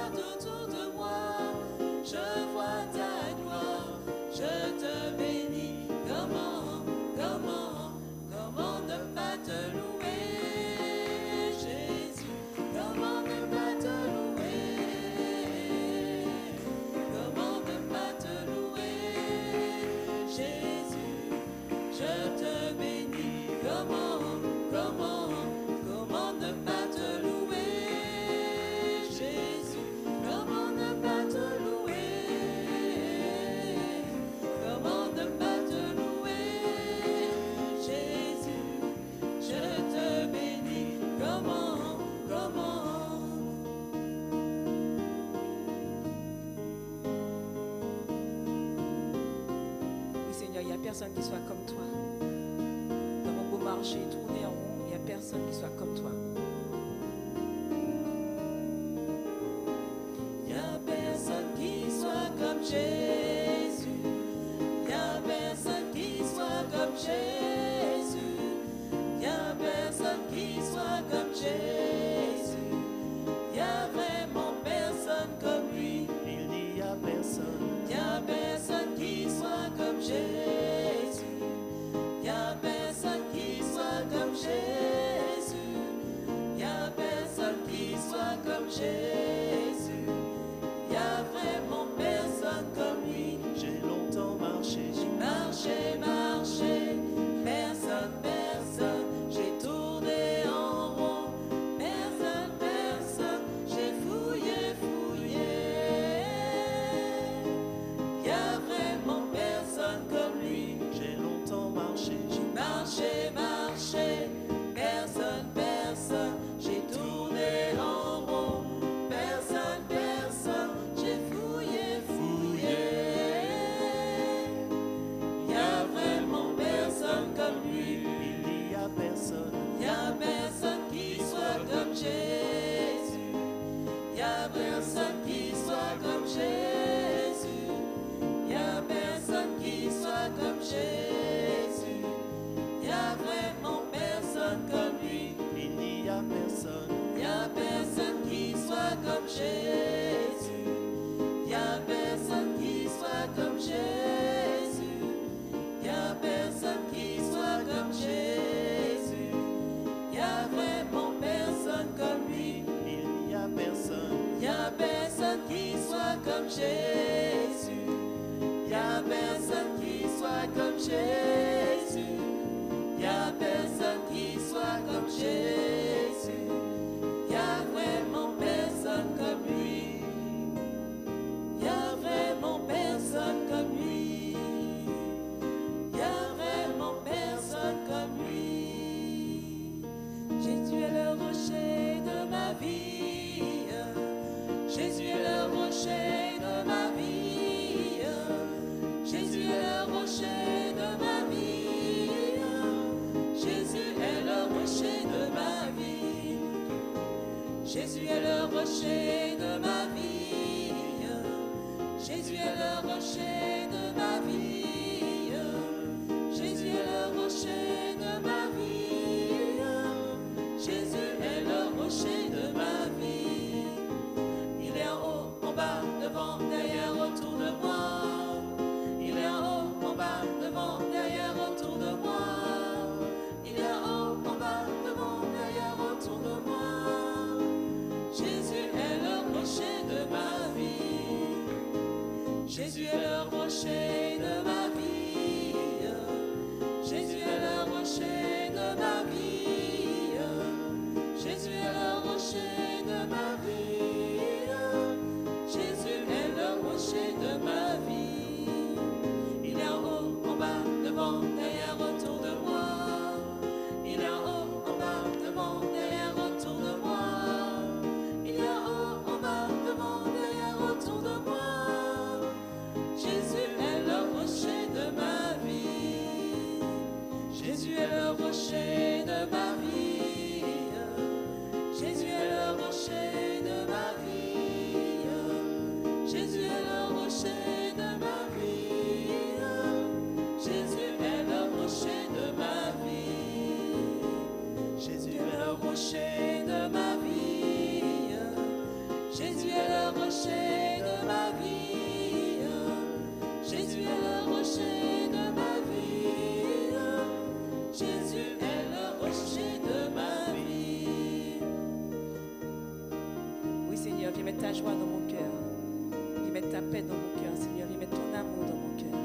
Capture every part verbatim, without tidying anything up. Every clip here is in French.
regarde autour de moi, je vois ta gloire, je te bénis. Comment, comment, comment ne pas te louer, Jésus? Comment ne pas te louer? Comment ne pas te louer, Jésus? Je te bénis. Comment, comment, comment ne pas te louer, Jésus? Comment ne pas te louer? Comment ne pas te louer, Jésus? Je te bénis. Comment, comment? Oui, Seigneur, il n'y a personne qui soit comme toi. Dans mon beau marché, tourner en rond, il n'y a personne qui soit comme toi. Il n'y a personne qui soit comme Jésus. Il n'y a personne qui soit comme Jésus. Il n'y a personne qui soit comme Jésus. Il n'y a vraiment personne comme lui. Il n'y a personne. Il n'y a personne qui soit comme Jésus. Il n'y a personne qui soit comme Jésus. Il n'y a personne qui soit comme Jésus. Il n'y a vraiment personne comme lui. J'ai longtemps marché. J'ai marché, marché, personne, personne. J'ai tourné en rond, personne, personne. J'ai fouillé, fouillé. Il n'y a vraiment personne comme lui. J'ai longtemps marché. J'ai marché, marché, personne, personne. J'ai tourné en rond, personne, personne. J'ai fouillé, fouillé. Il n'y a vraiment personne comme lui. Il n'y a personne. Il n'y a personne qui soit comme Jésus. Il n'y a personne qui soit comme Jésus. Il n'y a personne qui soit comme Jésus. Il n'y a vraiment personne comme lui. Il n'y a personne. Il n'y a personne qui soit comme Jésus. Il n'y a personne qui soit comme Jésus. Il n'y a personne qui soit comme Jésus. Il n'y a vraiment personne comme lui. Il n'y a personne. Il n'y a personne qui soit comme Jésus. Il n'y a personne qui soit comme Jésus. Il n'y a personne qui soit comme Jésus. Il n'y a vraiment personne comme lui. Il n'y a vraiment personne comme lui. Il n'y a vraiment personne comme lui. Jésus est le rocher de ma vie. Jésus est le rocher de ma vie. Jésus est le rocher de ma vie. Jésus est le rocher de ma vie. Jésus est le rocher de ma vie. Jésus est le rocher de ma vie. Jésus est le rocher de ma vie. Jésus est le rocher de ma vie. Il est en haut, en bas, devant, derrière, autour de moi. Il est en haut, en bas, devant, derrière, autour de moi. Il est en haut, en bas, devant, derrière, autour de moi. Jésus est le rocher de ma vie. Jésus est le rocher de ma vie. Jésus est le rocher de ma vie. Jésus est le rocher de ma vie. Jésus est le rocher de ma vie. Il est en haut, en bas, devant, derrière, autour de moi. Il est en haut, en bas, devant, derrière, autour de moi. Il est en haut, en bas, devant, derrière, autour de moi. Jésus est le rocher de ma vie. Jésus est le rocher de ma vie. Jésus est le rocher de ma vie. Jésus est le rocher de ma vie. Jésus est le rocher de ma vie. Jésus est le rocher de ma vie. Jésus est le rocher rocher de ma vie. Jésus est le rocher de ma vie. Jésus est le rocher de ma vie. Oui, Seigneur, viens mettre ta joie dans mon cœur. Viens mettre ta paix dans mon cœur, Seigneur. Viens mettre ton amour dans mon cœur.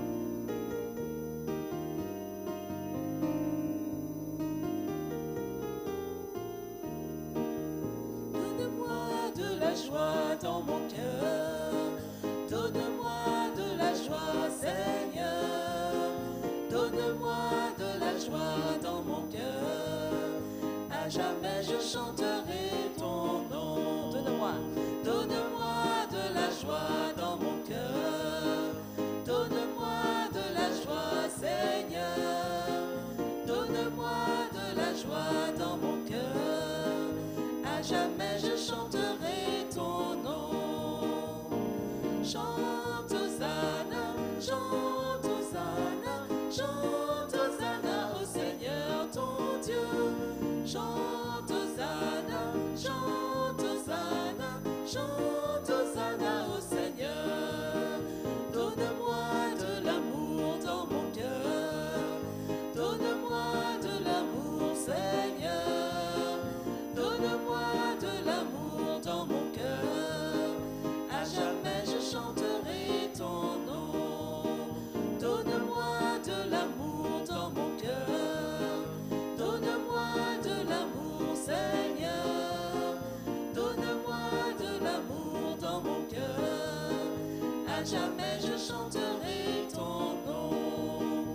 Donne-moi de la joie dans mon cœur. Donne-moi de la joie, Seigneur. Donne-moi de la joie dans mon cœur. À jamais je chanterai ton nom. Donne-moi, donne-moi de la joie dans mon cœur. Donne-moi de la joie, Seigneur. Donne-moi de la joie dans mon cœur. À jamais je chanterai ton nom. Chante Hosanna, chante Hosanna, chante Hosanna au Seigneur ton Dieu. Chante Hosanna, chante Hosanna, chante Hosanna au Seigneur. Donne-moi de l'amour dans mon cœur. Donne-moi de l'amour, Seigneur. Donne-moi de l'amour dans mon cœur. À jamais je chanterai ton nom. Donne-moi de l'amour dans mon cœur. Donne-moi de l'amour, Seigneur. Donne-moi de l'amour dans mon cœur. À jamais je chanterai ton nom.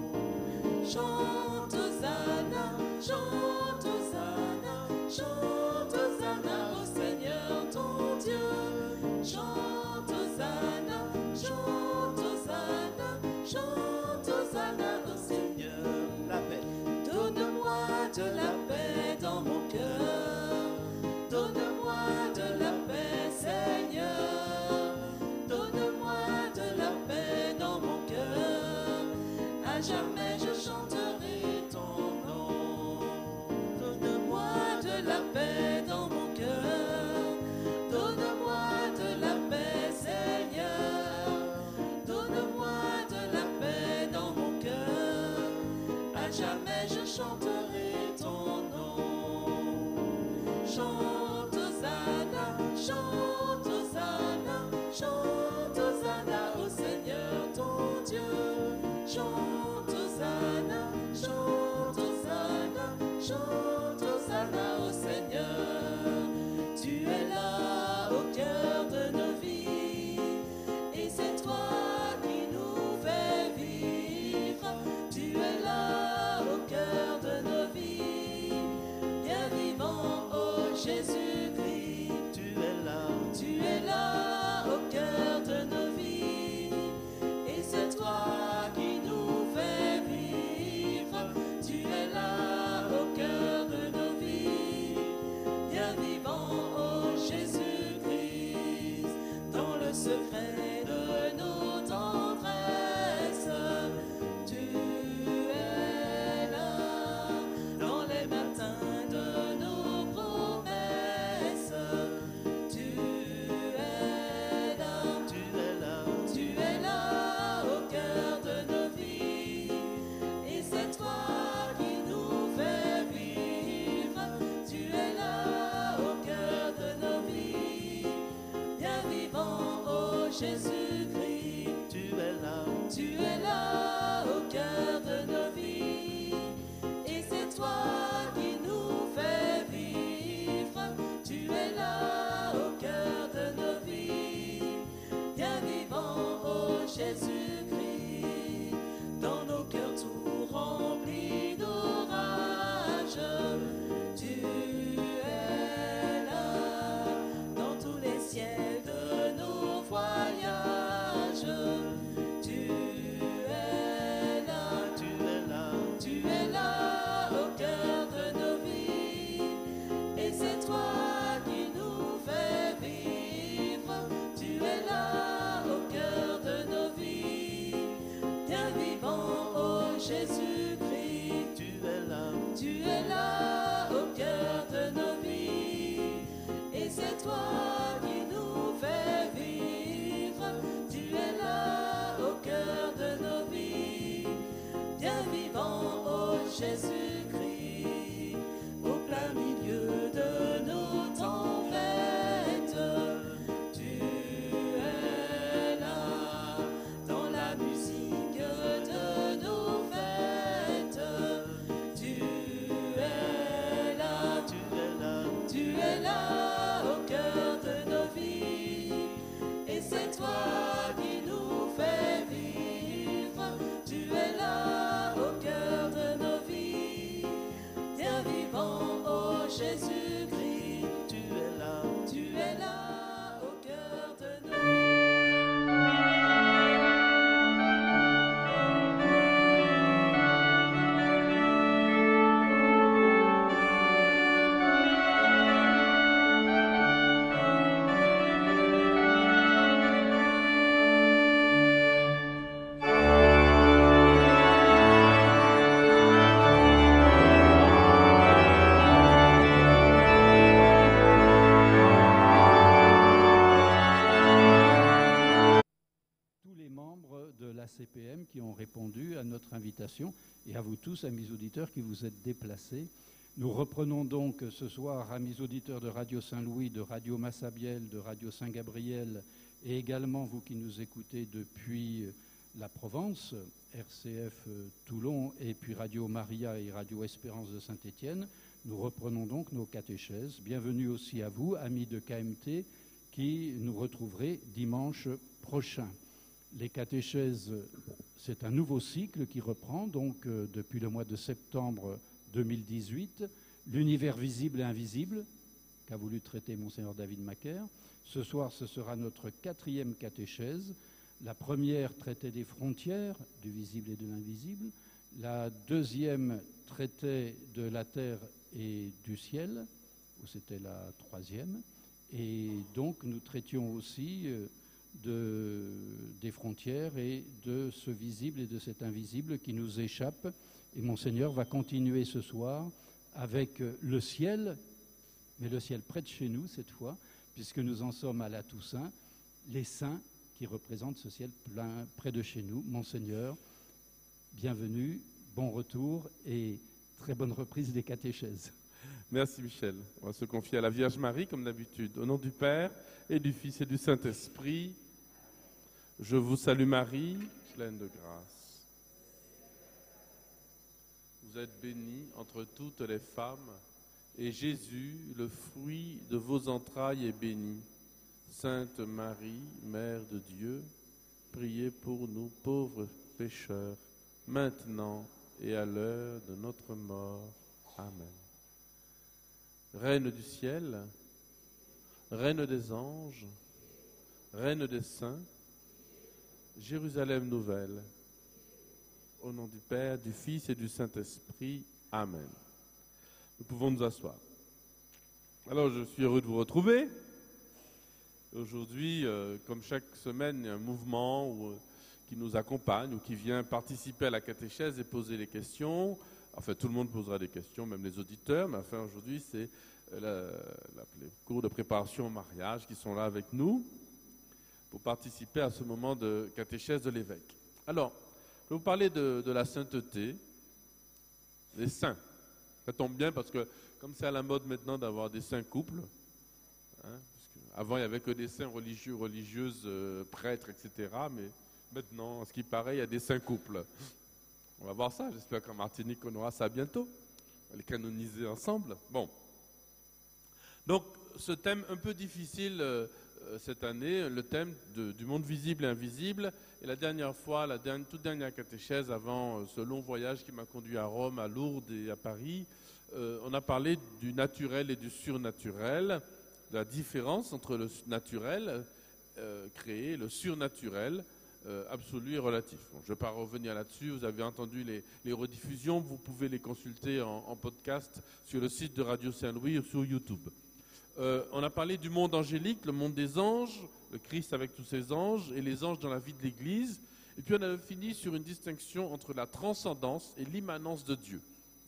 Chante Hosanna, chante Hosanna, chante Hosanna au Seigneur ton Dieu. Chante Hosanna, chante Hosanna, chante Hosanna au Seigneur. La paix. Donne-moi de la paix dans mon cœur. Donne-moi de la paix, Seigneur. Donne-moi de la paix dans mon cœur. À jamais je chanterai ton nom. Donne-moi de la paix dans mon cœur. Donne-moi de la paix, Seigneur. Donne-moi de la paix dans mon cœur. À jamais je chanterai ton nom. Chante Hosanna, chante Hosanna, chante Hosanna au Seigneur ton Dieu. Chante Hosanna, chante Hosanna, chante Hosanna au Seigneur. Tu es là au cœur de nos vies, et c'est toi qui nous fais vivre. Tu es là au cœur de nos vies, bien vivant, oh Jésus-Christ. Tu es là, Tu es là au cœur de nos vies, et c'est toi qui nous fais vivre. Tu es là au cœur de nos vies, bien vivant, oh Jésus-Christ. Dans le secret de nos tendresses, tu es là. Dans les matins de nos promesses, tu es là. tu es là, Tu es là au cœur de nos vies, et c'est toi qui nous fais vivre. Tu es là au cœur de nos vies, bien vivant, oh Jésus-Christ. tu es là, Tu es là au cœur de nos vies, et c'est toi qui nous fais vivre. Tu es là au cœur de nos vies, bien vivant, oh Jésus-Christ. Dans nos cœurs tout remplis d'orage, tu es là. Dans tous les ciels de nos voyages, C P M qui ont répondu à notre invitation et à vous tous, amis auditeurs, qui vous êtes déplacés. Nous reprenons donc ce soir, amis auditeurs de Radio Saint-Louis, de Radio Massabielle, de Radio Saint-Gabriel et également vous qui nous écoutez depuis la Provence, R C F Toulon et puis Radio Maria et Radio Espérance de Saint-Étienne. Nous reprenons donc nos catéchèses. Bienvenue aussi à vous, amis de K M T, qui nous retrouverez dimanche prochain. Les catéchèses, c'est un nouveau cycle qui reprend donc euh, depuis le mois de septembre deux mille dix-huit, l'univers visible et invisible, qu'a voulu traiter Monseigneur David Macaire. Ce soir, ce sera notre quatrième catéchèse. La première traitait des frontières du visible et de l'invisible. La deuxième traitait de la terre et du ciel, où c'était la troisième. Et donc, nous traitions aussi de, des frontières et de ce visible et de cet invisible qui nous échappe. Et Monseigneur va continuer ce soir avec le ciel, mais le ciel près de chez nous cette fois, puisque nous en sommes à la Toussaint, les saints qui représentent ce ciel plein, près de chez nous. Monseigneur, bienvenue, bon retour et très bonne reprise des catéchèses. Merci Michel. On va se confier à la Vierge Marie comme d'habitude. Au nom du Père et du Fils et du Saint-Esprit, je vous salue Marie, pleine de grâce. Vous êtes bénie entre toutes les femmes, et Jésus, le fruit de vos entrailles, est béni. Sainte Marie, Mère de Dieu, priez pour nous pauvres pécheurs, maintenant et à l'heure de notre mort. Amen. Reine du ciel, Reine des anges, Reine des saints, Jérusalem nouvelle, au nom du Père, du Fils et du Saint-Esprit. Amen. Nous pouvons nous asseoir. Alors, je suis heureux de vous retrouver. Aujourd'hui, euh, comme chaque semaine, il y a un mouvement où, euh, qui nous accompagne ou qui vient participer à la catéchèse et poser les questions. Enfin, tout le monde posera des questions, même les auditeurs, mais enfin, aujourd'hui, c'est euh, la, la, les cours de préparation au mariage qui sont là avec nous pour participer à ce moment de catéchèse de l'évêque. Alors, je vais vous parler de, de la sainteté, des saints. Ça tombe bien parce que, comme c'est à la mode maintenant d'avoir des saints couples, hein, avant, il n'y avait que des saints religieux, religieuses, euh, prêtres, et cetera. Mais maintenant, à ce qui paraît, il y a des saints couples. On va voir ça. J'espère qu'en Martinique, on aura ça bientôt. On va les canoniser ensemble. Bon. Donc, ce thème un peu difficile euh, cette année, le thème de, du monde visible et invisible. Et la dernière fois, la dernière, toute dernière catéchèse, avant euh, ce long voyage qui m'a conduit à Rome, à Lourdes et à Paris, euh, on a parlé du naturel et du surnaturel, de la différence entre le naturel euh, créé et le surnaturel euh, absolu et relatif. Bon, je ne vais pas revenir là-dessus, vous avez entendu les, les rediffusions, vous pouvez les consulter en, en podcast sur le site de Radio Saint-Louis ou sur YouTube. Euh, on a parlé du monde angélique, le monde des anges, le Christ avec tous ses anges et les anges dans la vie de l'Église. Et puis on a fini sur une distinction entre la transcendance et l'immanence de Dieu.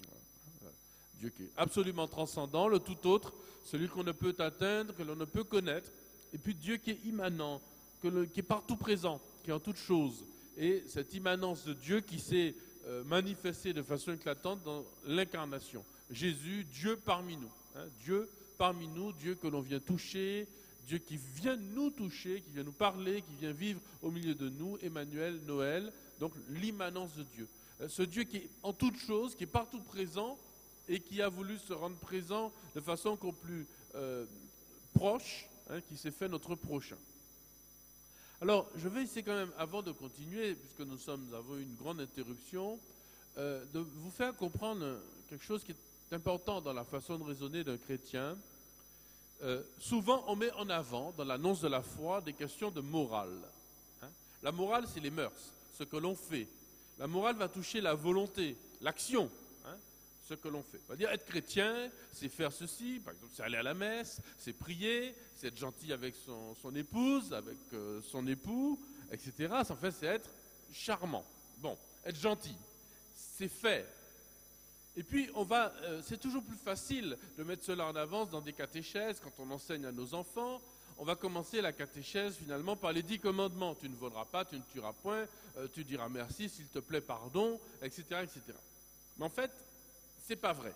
Dieu qui est absolument transcendant, le tout autre, celui qu'on ne peut atteindre, que l'on ne peut connaître, et puis Dieu qui est immanent, que le, qui est partout présent, qui est en toutes choses. Et cette immanence de Dieu qui s'est euh, manifestée de façon éclatante dans l'incarnation. Jésus, Dieu parmi nous. Hein, Dieu parmi nous, Dieu que l'on vient toucher, Dieu qui vient nous toucher, qui vient nous parler, qui vient vivre au milieu de nous, Emmanuel, Noël, donc l'immanence de Dieu. Ce Dieu qui est en toutes choses, qui est partout présent, et qui a voulu se rendre présent de façon encore plus euh, proche, hein, qui s'est fait notre prochain. Alors, je vais essayer quand même, avant de continuer, puisque nous, sommes, nous avons eu une grande interruption, euh, de vous faire comprendre quelque chose qui est important dans la façon de raisonner d'un chrétien. Euh, souvent, on met en avant, dans l'annonce de la foi, des questions de morale. Hein. La morale, c'est les mœurs, ce que l'on fait. La morale va toucher la volonté, l'action. Ce que l'on fait. On va dire être chrétien, c'est faire ceci, par exemple, c'est aller à la messe, c'est prier, c'est être gentil avec son, son épouse, avec euh, son époux, et cetera. En fait, c'est être charmant. Bon, être gentil, c'est faire. Et puis, on va, euh, c'est toujours plus facile de mettre cela en avance dans des catéchèses, quand on enseigne à nos enfants. on va commencer la catéchèse finalement par les dix commandements. Tu ne voleras pas, tu ne tueras point, euh, tu diras merci, s'il te plaît, pardon, et cetera, et cetera. Mais en fait, c'est pas vrai.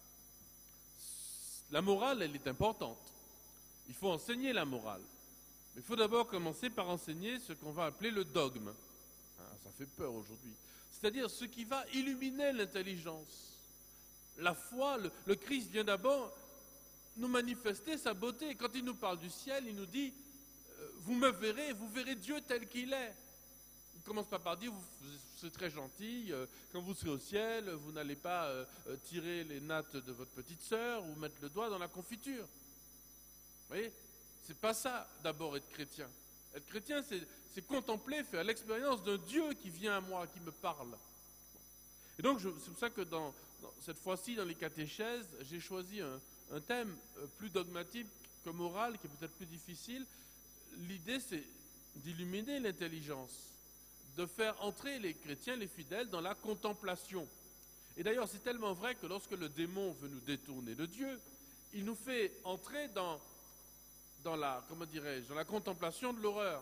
La morale, elle est importante. Il faut enseigner la morale. Mais il faut d'abord commencer par enseigner ce qu'on va appeler le dogme. Ah, ça fait peur aujourd'hui. C'est-à-dire ce qui va illuminer l'intelligence. La foi, le, le Christ vient d'abord nous manifester sa beauté. Quand il nous parle du ciel, il nous dit euh, « Vous me verrez, vous verrez Dieu tel qu'il est ». Il ne commence pas par dire « Vous, vous serez très gentil, euh, quand vous serez au ciel, vous n'allez pas euh, tirer les nattes de votre petite sœur ou mettre le doigt dans la confiture ». Vous voyez, c'est pas ça d'abord être chrétien. Être chrétien, c'est, c'est contempler, faire l'expérience d'un Dieu qui vient à moi, qui me parle. Et donc, je, c'est pour ça que dans, dans, cette fois-ci, dans les catéchèses, j'ai choisi un, un thème plus dogmatique que moral, qui est peut-être plus difficile. L'idée, c'est d'illuminer l'intelligence, de faire entrer les chrétiens, les fidèles, dans la contemplation. Et d'ailleurs, c'est tellement vrai que lorsque le démon veut nous détourner de Dieu, il nous fait entrer dans... dans la, comment dirais-je, dans la contemplation de l'horreur.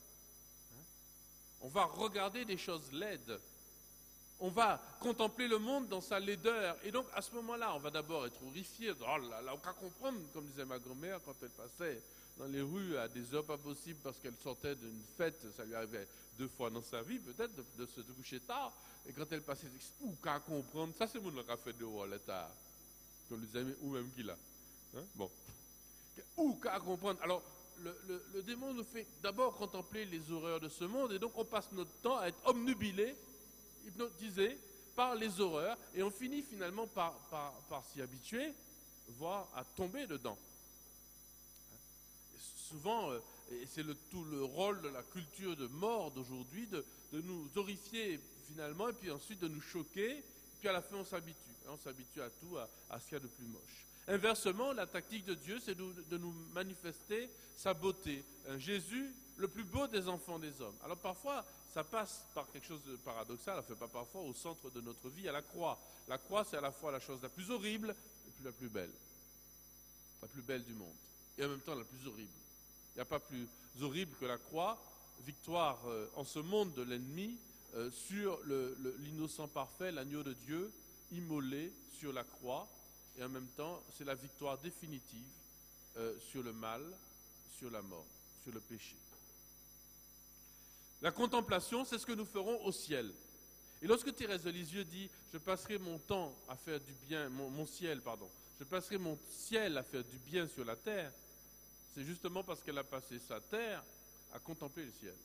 On va regarder des choses laides. On va contempler le monde dans sa laideur. Et donc, à ce moment-là, on va d'abord être horrifié. Oh là là, on va comprendre, comme disait ma grand-mère, quand elle passait dans les rues à des heures pas possibles parce qu'elle sortait d'une fête, ça lui arrivait deux fois dans sa vie, peut-être, de, de se coucher tard. Et quand elle passait, elle disait, ou qu'à comprendre, ça c'est mon café de haut, l'état. Comme les amis, ou même qu'il a. Hein? Bon. Ou qu'à comprendre. Alors, le, le, le démon nous fait d'abord contempler les horreurs de ce monde, et donc on passe notre temps à être obnubilé, hypnotisé par les horreurs, et on finit finalement par, par, par s'y habituer, voire à tomber dedans. Et souvent, euh, et c'est le, tout le rôle de la culture de mort d'aujourd'hui, de, de nous horrifier finalement, et puis ensuite de nous choquer, et puis à la fin on s'habitue. On s'habitue à tout, à, à ce qu'il y a de plus moche. Inversement, la tactique de Dieu, c'est de, de nous manifester sa beauté. Un Jésus, le plus beau des enfants des hommes. Alors parfois, ça passe par quelque chose de paradoxal, enfin pas parfois, au centre de notre vie, à la croix. La croix, c'est à la fois la chose la plus horrible et puis la plus belle. La plus belle du monde. Et en même temps, la plus horrible. Il n'y a pas plus horrible que la croix, victoire euh, en ce monde de l'ennemi, euh, sur le, le, l'innocent parfait, l'agneau de Dieu, immolé sur la croix. Et en même temps, c'est la victoire définitive euh, sur le mal, sur la mort, sur le péché. La contemplation, c'est ce que nous ferons au ciel. Et lorsque Thérèse de Lisieux dit « Je passerai mon temps à faire du bien, mon, mon ciel, pardon, je passerai mon ciel à faire du bien sur la terre », c'est justement parce qu'elle a passé sa terre à contempler le ciel.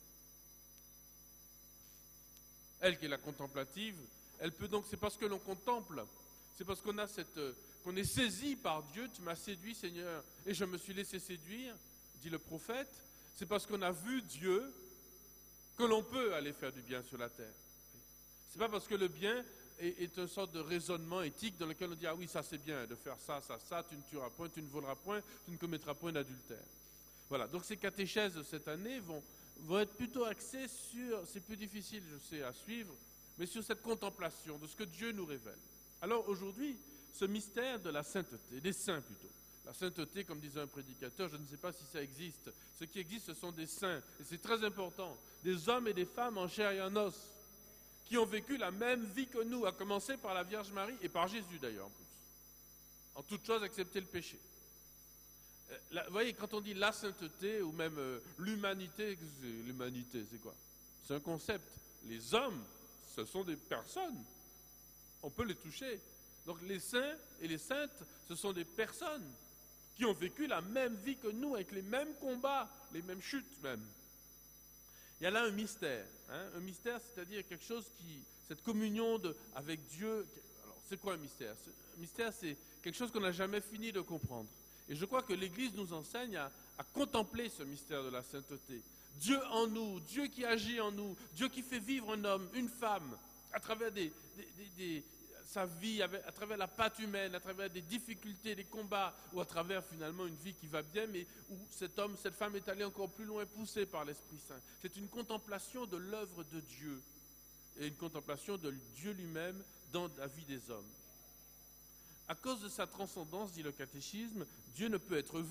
Elle qui est la contemplative, elle peut donc, c'est parce que l'on contemple, c'est parce qu'on a cette... qu'on est saisi par Dieu, tu m'as séduit Seigneur, et je me suis laissé séduire, dit le prophète, c'est parce qu'on a vu Dieu que l'on peut aller faire du bien sur la terre. C'est pas parce que le bien est, est une sorte de raisonnement éthique dans lequel on dit, ah oui, ça c'est bien, de faire ça, ça, ça, tu ne tueras point, tu ne voleras point, tu ne commettras point d'adultère. Voilà, donc ces catéchèses de cette année vont, vont être plutôt axées sur, c'est plus difficile, je sais, à suivre, mais sur cette contemplation de ce que Dieu nous révèle. Alors aujourd'hui, ce mystère de la sainteté, des saints plutôt. La sainteté, comme disait un prédicateur, je ne sais pas si ça existe. Ce qui existe, ce sont des saints, et c'est très important. Des hommes et des femmes en chair et en os, qui ont vécu la même vie que nous, à commencer par la Vierge Marie, et par Jésus d'ailleurs en plus. En toute chose, excepté le péché. Euh, la, vous voyez, quand on dit la sainteté, ou même euh, l'humanité, c'est, l'humanité, c'est quoi? C'est un concept. Les hommes, ce sont des personnes. On peut les toucher. Donc les saints et les saintes, ce sont des personnes qui ont vécu la même vie que nous, avec les mêmes combats, les mêmes chutes même. Il y a là un mystère. Hein, un mystère, c'est-à-dire quelque chose qui... Cette communion de, avec Dieu... Alors, c'est quoi un mystère? Un mystère, c'est quelque chose qu'on n'a jamais fini de comprendre. Et je crois que l'Église nous enseigne à, à contempler ce mystère de la sainteté. Dieu en nous, Dieu qui agit en nous, Dieu qui fait vivre un homme, une femme, à travers des... des, des, des sa vie, à travers la pâte humaine, à travers des difficultés, des combats, ou à travers finalement une vie qui va bien, mais où cet homme, cette femme est allée encore plus loin, poussée par l'Esprit Saint. C'est une contemplation de l'œuvre de Dieu, et une contemplation de Dieu lui-même dans la vie des hommes. À cause de sa transcendance, dit le catéchisme, Dieu ne peut être vu,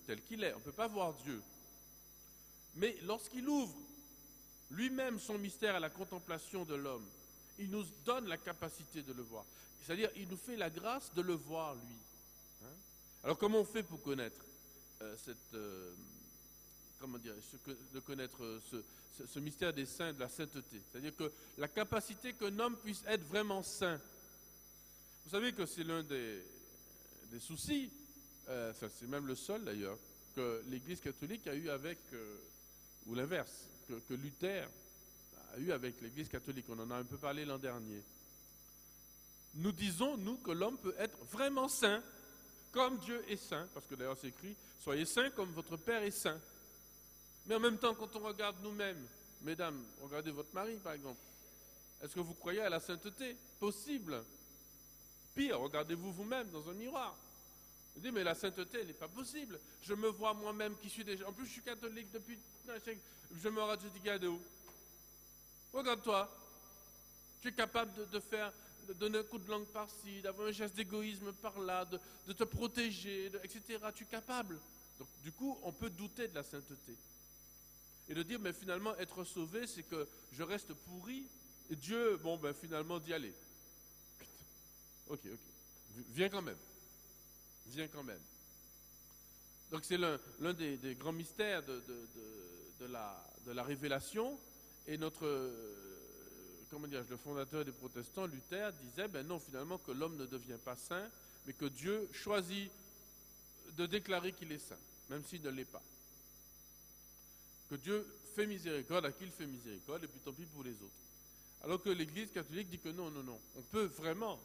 tel qu'il est. On ne peut pas voir Dieu. Mais lorsqu'il ouvre lui-même son mystère à la contemplation de l'homme, il nous donne la capacité de le voir. C'est-à-dire, il nous fait la grâce de le voir, lui. Hein? Alors, comment on fait pour connaître euh, cette... Euh, comment dire, ce que, de connaître ce, ce, ce mystère des saints, de la sainteté. C'est-à-dire que la capacité qu'un homme puisse être vraiment saint. Vous savez que c'est l'un des, des soucis, euh, c'est même le seul d'ailleurs, que l'Église catholique a eu avec, euh, ou l'inverse, que, que Luther a eu avec l'Église catholique. On en a un peu parlé l'an dernier. Nous disons, nous, que l'homme peut être vraiment saint, comme Dieu est saint, parce que d'ailleurs c'est écrit, soyez saints comme votre Père est saint. Mais en même temps, quand on regarde nous-mêmes, mesdames, regardez votre mari par exemple, est-ce que vous croyez à la sainteté? Possible. Pire, regardez-vous vous-même dans un miroir. Vous dites, mais la sainteté, elle n'est pas possible. Je me vois moi-même qui suis déjà... En plus, je suis catholique depuis... Je me regarde, je dis, Gadeo, regarde-toi. Tu es capable de, de faire, de donner un coup de langue par-ci, d'avoir un geste d'égoïsme par-là, de, de te protéger, de, et cetera. Tu es capable. Donc, du coup, on peut douter de la sainteté. Et de dire, mais finalement, être sauvé, c'est que je reste pourri. Et Dieu, bon, ben finalement, dit, allez. Ok, ok. Viens quand même. Viens quand même. Donc c'est l'un, l'un des, des grands mystères de, de, de, de, la, de la révélation. Et notre, euh, comment dire, le fondateur des protestants, Luther, disait, ben non, finalement, que l'homme ne devient pas saint, mais que Dieu choisit de déclarer qu'il est saint, même s'il ne l'est pas. Que Dieu fait miséricorde à qui il fait miséricorde, et puis tant pis pour les autres. Alors que l'Église catholique dit que non, non, non. On peut vraiment,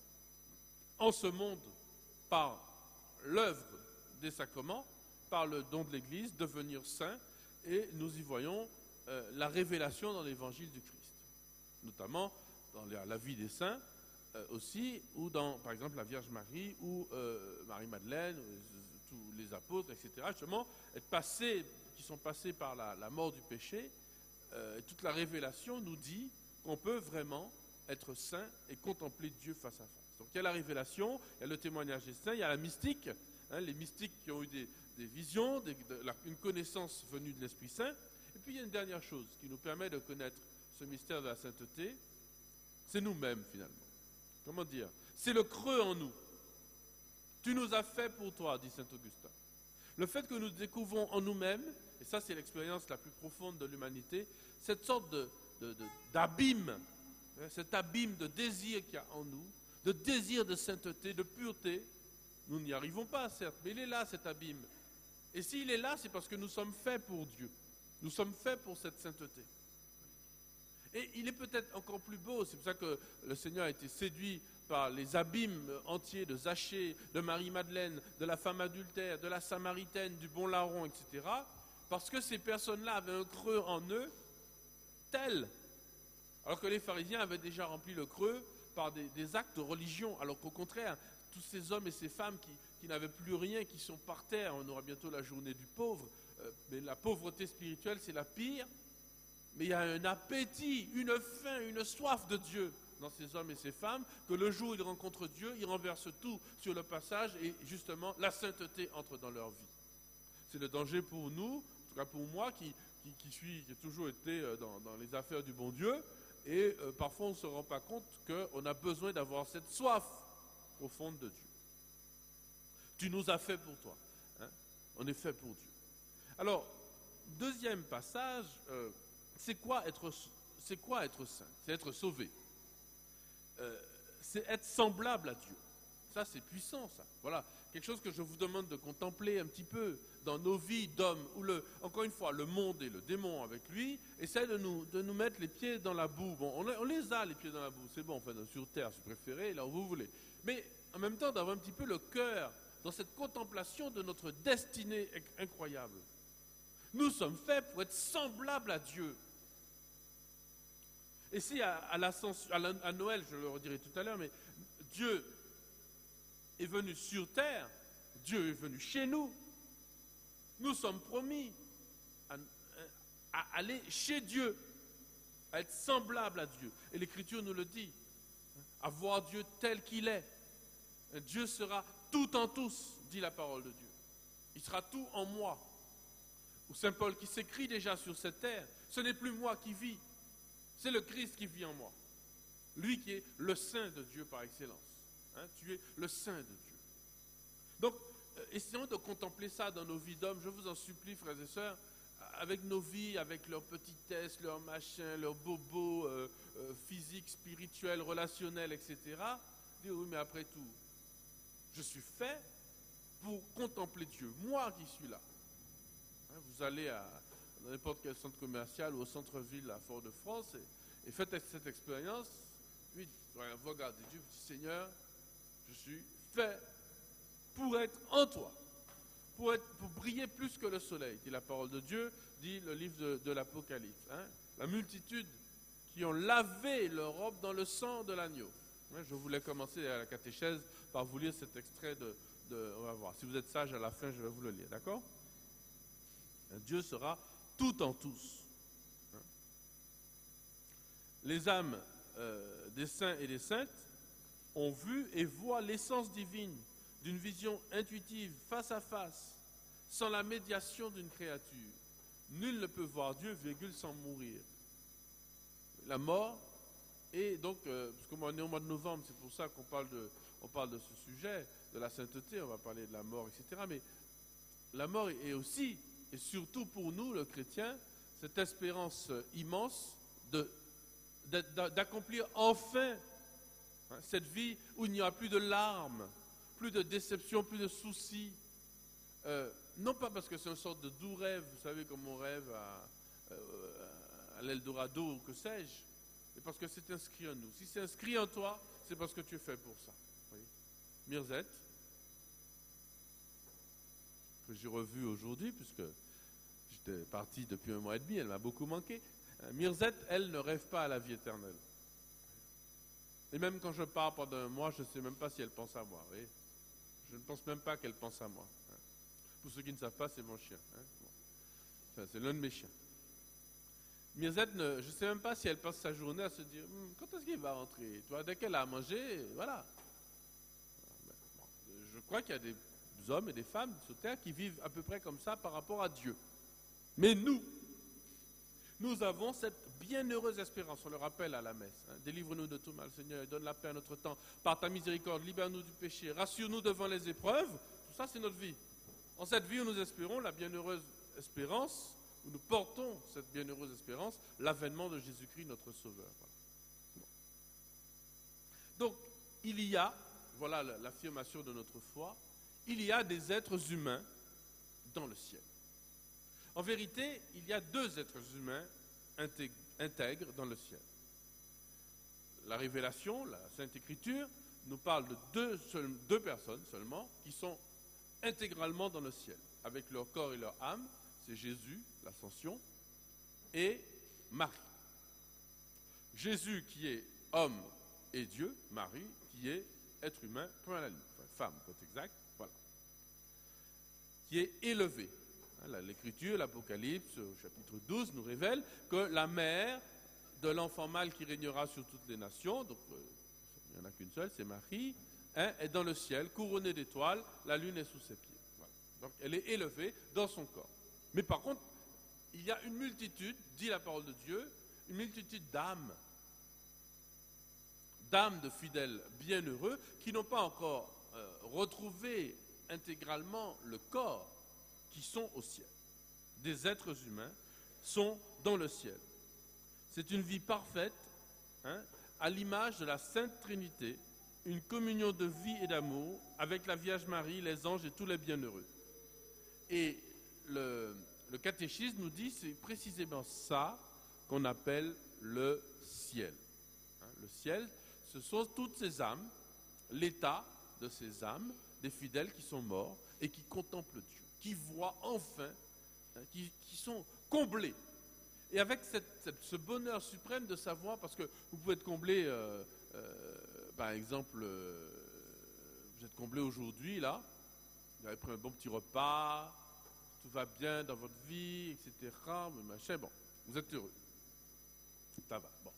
en ce monde, par l'œuvre des sacrements, par le don de l'Église, devenir saint, et nous y voyons euh, la révélation dans l'Évangile du Christ. Notamment dans la, la vie des saints euh, aussi, ou dans, par exemple, la Vierge Marie, ou euh, Marie-Madeleine, ou, tous les apôtres, et cetera. Justement, être passés, qui sont passés par la, la mort du péché, euh, toute la révélation nous dit qu'on peut vraiment être saint et contempler Dieu face à face. Donc il y a la révélation, il y a le témoignage des saints, il y a la mystique, hein, les mystiques qui ont eu des, des visions, des, de, la, une connaissance venue de l'Esprit Saint. Et puis il y a une dernière chose qui nous permet de connaître ce mystère de la sainteté, c'est nous-mêmes finalement. Comment dire? C'est le creux en nous. Tu nous as fait pour toi, dit saint Augustin. Le fait que nous découvrons en nous-mêmes, et ça c'est l'expérience la plus profonde de l'humanité, cette sorte de, de, de, d'abîme, hein, cet abîme de désir qu'il y a en nous, de désir de sainteté, de pureté, nous n'y arrivons pas certes, mais il est là cet abîme. Et s'il est là, c'est parce que nous sommes faits pour Dieu. Nous sommes faits pour cette sainteté. Et il est peut-être encore plus beau, c'est pour ça que le Seigneur a été séduit par les abîmes entiers de Zachée, de Marie-Madeleine, de la femme adultère, de la Samaritaine, du bon larron, et cetera. Parce que ces personnes-là avaient un creux en eux tel, alors que les pharisiens avaient déjà rempli le creux par des, des actes de religion, alors qu'au contraire, tous ces hommes et ces femmes qui, qui n'avaient plus rien, qui sont par terre, on aura bientôt la journée du pauvre, euh, mais la pauvreté spirituelle, c'est la pire, mais il y a un appétit, une faim, une soif de Dieu dans ces hommes et ces femmes, que le jour où ils rencontrent Dieu, ils renversent tout sur le passage, et justement, la sainteté entre dans leur vie. C'est le danger pour nous, en tout cas pour moi, qui, qui, qui, suis, qui ai toujours été dans, dans les affaires du bon Dieu, et euh, parfois on ne se rend pas compte qu'on a besoin d'avoir cette soif profonde de Dieu. Tu nous as fait pour toi. Hein? On est fait pour Dieu. Alors, deuxième passage, euh, c'est quoi être, c'est quoi être saint? C'est être sauvé. Euh, c'est être semblable à Dieu. Ça, c'est puissant, ça. Voilà, quelque chose que je vous demande de contempler un petit peu dans nos vies d'hommes, où, le, encore une fois, le monde et le démon avec lui essaient de nous, de nous mettre les pieds dans la boue. Bon, on, on les a, les pieds dans la boue, c'est bon, enfin, sur terre, si vous préférez, là où vous voulez. Mais en même temps, d'avoir un petit peu le cœur dans cette contemplation de notre destinée incroyable. Nous sommes faits pour être semblables à Dieu. Et si à, à, à, à Noël, je le redirai tout à l'heure, mais Dieu est venu sur terre, Dieu est venu chez nous, nous sommes promis à, à aller chez Dieu, à être semblables à Dieu. Et l'Écriture nous le dit, à voir Dieu tel qu'il est. Dieu sera tout en tous, dit la parole de Dieu. il sera tout en moi. Ou Saint Paul qui s'écrit déjà sur cette terre, ce n'est plus moi qui vis, c'est le Christ qui vit en moi. Lui qui est le Saint de Dieu par excellence. Hein, tu es le Saint de Dieu. Donc, euh, essayons de contempler ça dans nos vies d'hommes. Je vous en supplie, frères et sœurs, avec nos vies, avec leurs petitesses, leurs machins, leurs bobos euh, euh, physiques, spirituels, relationnels, et cetera. Dire oui, mais après tout, je suis fait pour contempler Dieu. Moi qui suis là. Hein, vous allez à dans n'importe quel centre commercial ou au centre-ville à Fort-de-France et, et faites cette expérience. Oui, vous regardez Dieu, vous dites Seigneur, je suis fait pour être en toi. Pour, être, pour briller plus que le soleil, dit la parole de Dieu, dit le livre de, de l'Apocalypse. Hein. La multitude qui ont lavé leur robe dans le sang de l'agneau. Hein, je voulais commencer à la catéchèse par vous lire cet extrait de, de... On va voir. Si vous êtes sage, à la fin, je vais vous le lire. D'accord ? Dieu sera tout en tous. Hein. Les âmes euh, des saints et des saintes ont vu et voient l'essence divine d'une vision intuitive, face à face, sans la médiation d'une créature. Nul ne peut voir Dieu, virgule, sans mourir. La mort, et donc, euh, parce qu'on est au mois de novembre, c'est pour ça qu'on parle de, on parle de ce sujet, de la sainteté, on va parler de la mort, et cetera. Mais la mort est aussi, et surtout pour nous, le chrétien, cette espérance immense de, de, d'accomplir enfin hein, cette vie où il n'y aura plus de larmes, plus de déception, plus de soucis. Euh, non pas parce que c'est une sorte de doux rêve, vous savez, comme on rêve à, euh, à l'Eldorado ou que sais-je, mais parce que c'est inscrit en nous. Si c'est inscrit en toi, c'est parce que tu es fait pour ça. Oui. Mirzette, que j'ai revue aujourd'hui, puisque j'étais parti depuis un mois et demi, elle m'a beaucoup manqué. Mirzette, elle, ne rêve pas à la vie éternelle. Et même quand je pars pendant un mois, je ne sais même pas si elle pense à moi. Oui. Je ne pense même pas qu'elle pense à moi. Hein. Pour ceux qui ne savent pas, c'est mon chien. Hein. Bon. Enfin, c'est l'un de mes chiens. Mirzette, ne, je ne sais même pas si elle passe sa journée à se dire hm, quand est-ce qu'il va rentrer. Tu vois, dès qu'elle a mangé, voilà. Bon, je crois qu'il y a des hommes et des femmes sur terre qui vivent à peu près comme ça par rapport à Dieu. Mais nous, nous avons cette bienheureuse espérance, on le rappelle à la messe. Hein. Délivre-nous de tout mal, Seigneur, et donne la paix à notre temps. Par ta miséricorde, libère-nous du péché, rassure-nous devant les épreuves. Tout ça, c'est notre vie. En cette vie où nous espérons la bienheureuse espérance, où nous portons cette bienheureuse espérance, l'avènement de Jésus-Christ, notre Sauveur. Voilà. Bon. Donc, il y a, voilà l'affirmation de notre foi, il y a des êtres humains dans le ciel. En vérité, il y a deux êtres humains intègres dans le ciel. La Révélation, la Sainte Écriture, nous parle de deux, seul, deux personnes seulement qui sont intégralement dans le ciel, avec leur corps et leur âme. C'est Jésus, l'Ascension, et Marie. Jésus qui est homme et Dieu, Marie qui est être humain, point à la ligne, enfin, femme, pour être exact, voilà. Qui est élevée. L'Écriture, l'Apocalypse, au chapitre douze, nous révèle que la mère de l'enfant mâle qui régnera sur toutes les nations, donc euh, il n'y en a qu'une seule, c'est Marie, hein, est dans le ciel, couronnée d'étoiles, la lune est sous ses pieds. Voilà. Donc elle est élevée dans son corps. Mais par contre, il y a une multitude, dit la parole de Dieu, une multitude d'âmes, d'âmes de fidèles bienheureux, qui n'ont pas encore euh, retrouvé intégralement le corps, qui sont au ciel. Des êtres humains sont dans le ciel. C'est une vie parfaite, hein, à l'image de la Sainte Trinité, une communion de vie et d'amour avec la Vierge Marie, les anges et tous les bienheureux. Et le, le catéchisme nous dit c'est précisément ça qu'on appelle le ciel. Hein, le ciel, ce sont toutes ces âmes, l'état de ces âmes, des fidèles qui sont morts et qui contemplent Dieu, qui voient enfin, hein, qui, qui sont comblés. Et avec cette, cette, ce bonheur suprême de savoir, parce que vous pouvez être comblé, euh, euh, par exemple, euh, vous êtes comblé aujourd'hui, là, vous avez pris un bon petit repas, tout va bien dans votre vie, et cetera, machin, bon, vous êtes heureux. Ça va, bon.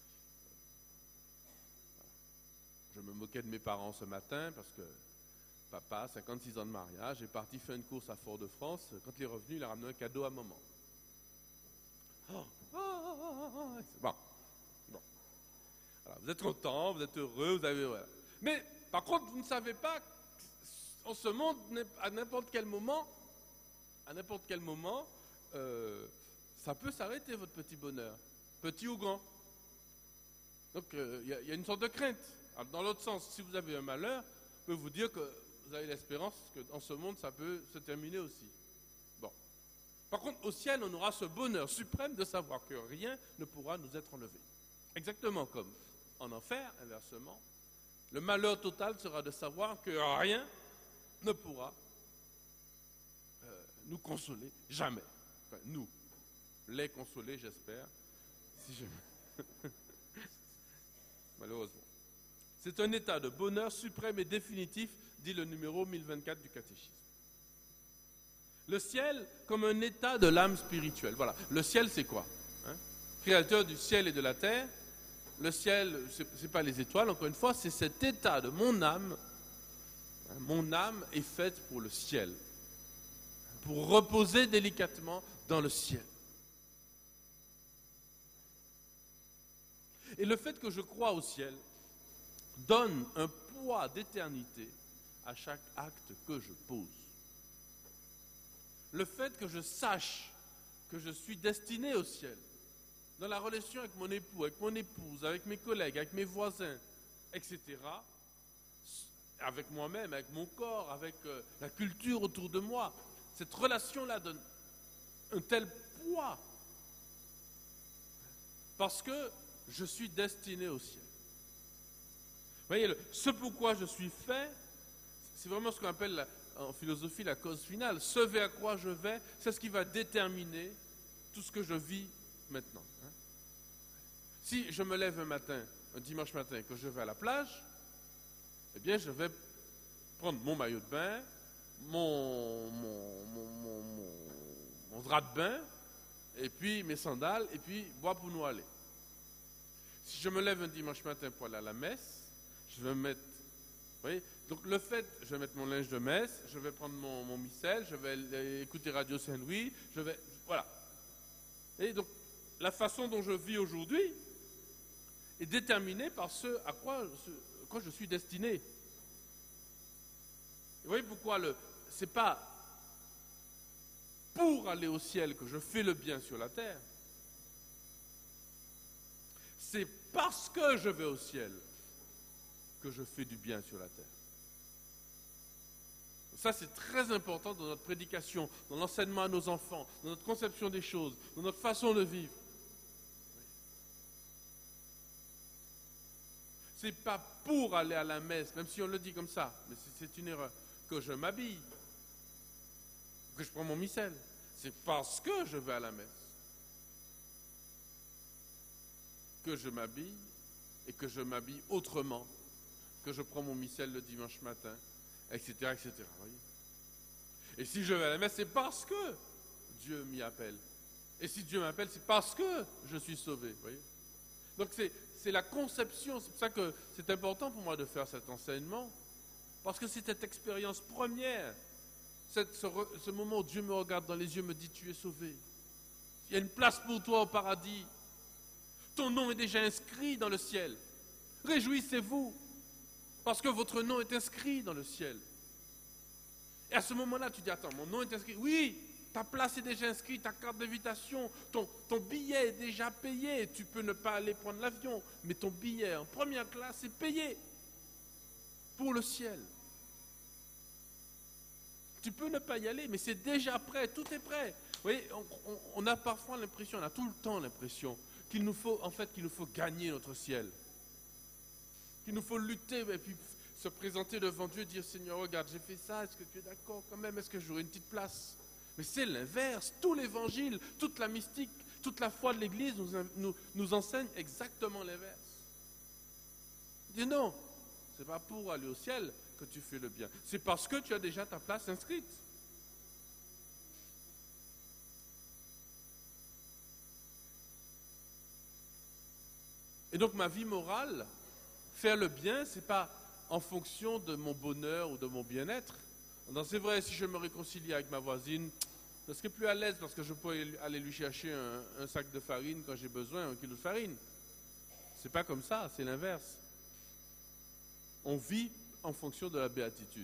Je me moquais de mes parents ce matin, parce que papa, cinquante-six ans de mariage, est parti faire une course à Fort-de-France. Quand il est revenu, il a ramené un cadeau à maman. Oh, oh, oh, oh, oh, bon, bon. Alors, vous êtes content, vous êtes heureux, vous avez... Voilà. Mais, par contre, vous ne savez pas, en ce monde, à n'importe quel moment, à n'importe quel moment, euh, ça peut s'arrêter, votre petit bonheur, petit ou grand. Donc, il euh, y, y a une sorte de crainte. Alors, dans l'autre sens, si vous avez un malheur, je peux vous dire que vous avez l'espérance que dans ce monde, ça peut se terminer aussi. Bon. Par contre, au ciel, on aura ce bonheur suprême de savoir que rien ne pourra nous être enlevé. Exactement comme en enfer, inversement, le malheur total sera de savoir que rien ne pourra euh, nous consoler, jamais. Enfin, nous, les consoler, j'espère, si je... Malheureusement. C'est un état de bonheur suprême et définitif, dit le numéro mille vingt-quatre du catéchisme. Le ciel comme un état de l'âme spirituelle. Voilà, le ciel c'est quoi, hein? Créateur du ciel et de la terre. Le ciel, ce n'est pas les étoiles, encore une fois, c'est cet état de mon âme. Mon âme est faite pour le ciel, pour reposer délicatement dans le ciel. Et le fait que je crois au ciel donne un poids d'éternité à chaque acte que je pose. Le fait que je sache que je suis destiné au ciel, dans la relation avec mon époux, avec mon épouse, avec mes collègues, avec mes voisins, et cetera, avec moi-même, avec mon corps, avec euh, la culture autour de moi, cette relation-là donne un tel poids parce que je suis destiné au ciel. Vous voyez, le, ce pourquoi je suis fait, c'est vraiment ce qu'on appelle la, en philosophie la cause finale. Ce vers quoi je vais, c'est ce qui va déterminer tout ce que je vis maintenant. Hein. Si je me lève un matin, un dimanche matin, que je vais à la plage, eh bien je vais prendre mon maillot de bain, mon, mon, mon, mon, mon, mon drap de bain, et puis mes sandales, et puis boire pour nous aller. Si je me lève un dimanche matin pour aller à la messe, je vais me mettre, vous voyez, donc le fait, je vais mettre mon linge de messe, je vais prendre mon, mon missel, je vais écouter Radio Saint-Louis, je vais, voilà. Et donc, la façon dont je vis aujourd'hui est déterminée par ce à quoi, ce, à quoi je suis destiné. Et vous voyez pourquoi le, c'est pas pour aller au ciel que je fais le bien sur la terre. C'est parce que je vais au ciel que je fais du bien sur la terre. Ça, c'est très important dans notre prédication, dans l'enseignement à nos enfants, dans notre conception des choses, dans notre façon de vivre. C'est pas pour aller à la messe, même si on le dit comme ça, mais c'est une erreur, que je m'habille, que je prends mon missel. C'est parce que je vais à la messe que je m'habille et que je m'habille autrement, que je prends mon missel le dimanche matin, et cetera, et cetera. Voyez. Et si je vais à la messe, c'est parce que Dieu m'y appelle. Et si Dieu m'appelle, c'est parce que je suis sauvé. Voyez. Donc c'est, c'est la conception, c'est pour ça que c'est important pour moi de faire cet enseignement, parce que c'est cette expérience première, cette, ce, ce moment où Dieu me regarde dans les yeux, me dit, tu es sauvé. Il y a une place pour toi au paradis. Ton nom est déjà inscrit dans le ciel. Réjouissez-vous, parce que votre nom est inscrit dans le ciel. Et à ce moment-là, tu dis, attends, mon nom est inscrit. Oui, ta place est déjà inscrite, ta carte d'invitation, ton, ton billet est déjà payé. Tu peux ne pas aller prendre l'avion, mais ton billet en première classe est payé pour le ciel. Tu peux ne pas y aller, mais c'est déjà prêt, tout est prêt. Vous voyez, on, on, on a parfois l'impression, on a tout le temps l'impression qu'il nous faut, en fait, qu'il nous faut gagner notre ciel. Qu'il nous faut lutter et puis se présenter devant Dieu et dire, Seigneur, regarde, j'ai fait ça, est-ce que tu es d'accord quand même, est-ce que j'aurai une petite place? Mais c'est l'inverse, tout l'évangile, toute la mystique, toute la foi de l'Église nous, nous, nous enseigne exactement l'inverse. Il dit non, c'est pas pour aller au ciel que tu fais le bien, c'est parce que tu as déjà ta place inscrite. Et donc ma vie morale, faire le bien, c'est pas en fonction de mon bonheur ou de mon bien-être. Donc c'est vrai, si je me réconcilie avec ma voisine, je serai plus à l'aise parce que je peux aller lui chercher un, un sac de farine quand j'ai besoin, un kilo de farine. C'est pas comme ça, c'est l'inverse. On vit en fonction de la béatitude.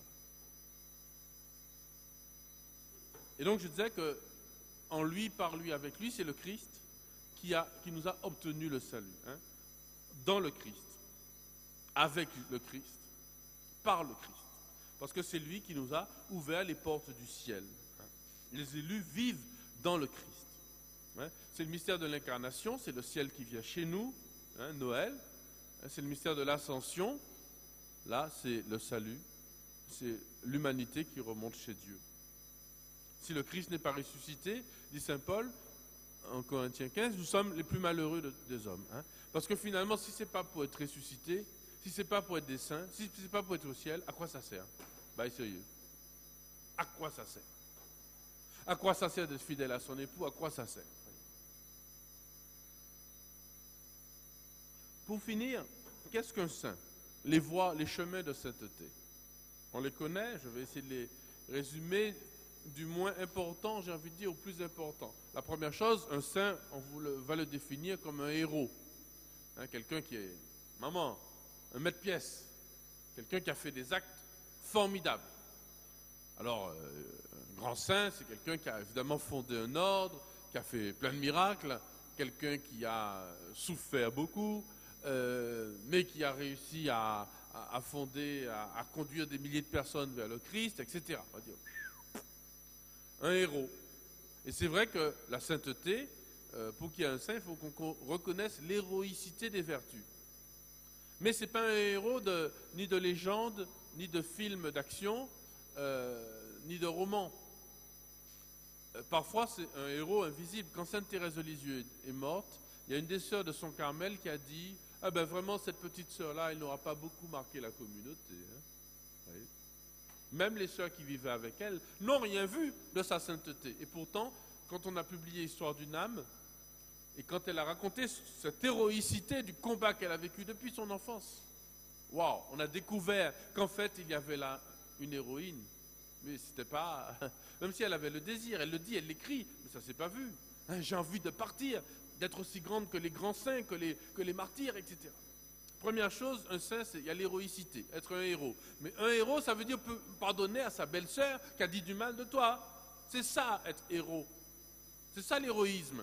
Et donc je disais que en lui, par lui, avec lui, c'est le Christ qui, a, qui nous a obtenu le salut. Hein, dans le Christ, avec le Christ, par le Christ. Parce que c'est lui qui nous a ouvert les portes du ciel. Hein. Les élus vivent dans le Christ. Hein. C'est le mystère de l'incarnation, c'est le ciel qui vient chez nous, hein, Noël. Hein, c'est le mystère de l'ascension. Là, c'est le salut. C'est l'humanité qui remonte chez Dieu. Si le Christ n'est pas ressuscité, dit saint Paul, en Corinthiens quinze, nous sommes les plus malheureux de, des hommes. Hein. Parce que finalement, si ce n'est pas pour être ressuscité, si ce n'est pas pour être des saints, si ce n'est pas pour être au ciel, à quoi ça sert? Ben, sérieux. À quoi ça sert? À quoi ça sert d'être fidèle à son époux? À quoi ça sert? Pour finir, qu'est-ce qu'un saint? Les voies, les chemins de sainteté. On les connaît, je vais essayer de les résumer du moins important, j'ai envie de dire, au plus important. La première chose, un saint, on vous le, va le définir comme un héros. Hein, quelqu'un qui est, maman, un maître-pièce. Quelqu'un qui a fait des actes formidables. Alors, euh, un grand saint, c'est quelqu'un qui a évidemment fondé un ordre, qui a fait plein de miracles, quelqu'un qui a souffert beaucoup, euh, mais qui a réussi à, à, à fonder, à, à conduire des milliers de personnes vers le Christ, et cetera. On va dire, un héros. Et c'est vrai que la sainteté, euh, pour qu'il y ait un saint, il faut qu'on reconnaisse l'héroïcité des vertus. Mais ce n'est pas un héros de, ni de légende, ni de film d'action, euh, ni de roman. Euh, parfois, c'est un héros invisible. Quand Sainte Thérèse de Lisieux est morte, il y a une des sœurs de son Carmel qui a dit « Ah ben vraiment, cette petite sœur-là, elle n'aura pas beaucoup marqué la communauté. Hein. » Oui. Même les sœurs qui vivaient avec elle n'ont rien vu de sa sainteté. Et pourtant, quand on a publié Histoire d'une âme, et quand elle a raconté cette héroïcité du combat qu'elle a vécu depuis son enfance, waouh, on a découvert qu'en fait, il y avait là une héroïne. Mais c'était pas... Même si elle avait le désir, elle le dit, elle l'écrit, mais ça ne s'est pas vu. Hein, j'ai envie de partir, d'être aussi grande que les grands saints, que les, que les martyrs, et cetera. Première chose, un saint, c'est il y a l'héroïcité, être un héros. Mais un héros, ça veut dire peut pardonner à sa belle-sœur qui a dit du mal de toi. C'est ça, être héros. C'est ça l'héroïsme.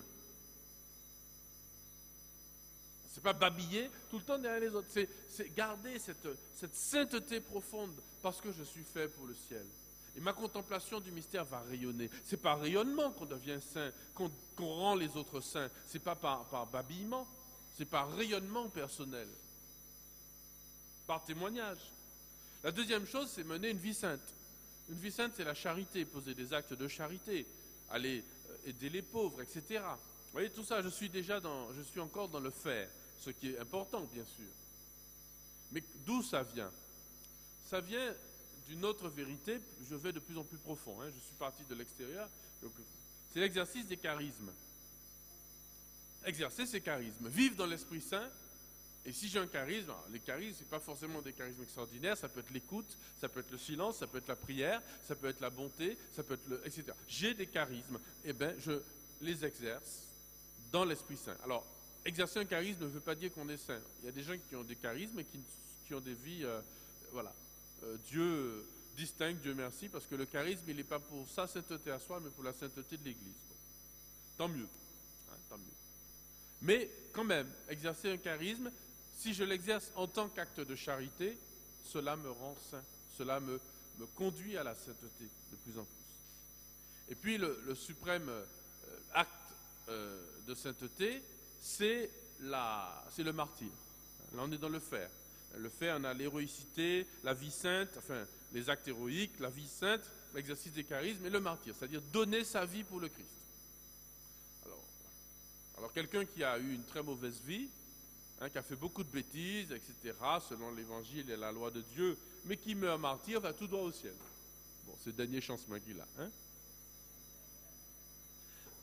C'est pas babiller tout le temps derrière les autres. C'est, c'est garder cette, cette sainteté profonde parce que je suis fait pour le ciel. Et ma contemplation du mystère va rayonner. C'est par rayonnement qu'on devient saint, qu'on, qu'on rend les autres saints. C'est pas par, par babillement, c'est par rayonnement personnel. Par témoignage. La deuxième chose, c'est mener une vie sainte. Une vie sainte, c'est la charité, poser des actes de charité, aller aider les pauvres, et cetera. Vous voyez, tout ça, je suis déjà dans, je suis encore dans le faire, ce qui est important, bien sûr. Mais d'où ça vient? Ça vient d'une autre vérité, je vais de plus en plus profond, hein, je suis parti de l'extérieur, c'est l'exercice des charismes. Exercer ces charismes, vivre dans l'Esprit Saint. Et si j'ai un charisme, alors les charismes, ce n'est pas forcément des charismes extraordinaires, ça peut être l'écoute, ça peut être le silence, ça peut être la prière, ça peut être la bonté, ça peut être le... et cetera. J'ai des charismes, et bien je les exerce dans l'Esprit Saint. Alors, exercer un charisme ne veut pas dire qu'on est saint. Il y a des gens qui ont des charismes et qui, qui ont des vies, euh, voilà. Euh, Dieu euh, distingue, Dieu merci, parce que le charisme, il n'est pas pour sa sainteté à soi, mais pour la sainteté de l'Église. Bon. Tant mieux. Hein, tant mieux. Mais quand même, exercer un charisme, si je l'exerce en tant qu'acte de charité, cela me rend saint, cela me, me conduit à la sainteté de plus en plus. Et puis le, le suprême euh, acte euh, de sainteté, c'est, la, c'est le martyre. Là on est dans le faire. Le faire, on a l'héroïcité, la vie sainte, enfin les actes héroïques, la vie sainte, l'exercice des charismes et le martyre, c'est-à-dire donner sa vie pour le Christ. Alors, alors quelqu'un qui a eu une très mauvaise vie, Hein, qui a fait beaucoup de bêtises, et cetera, selon l'évangile et la loi de Dieu, mais qui meurt martyr, va tout droit au ciel. Bon, c'est le dernier chancement qu'il a. Hein?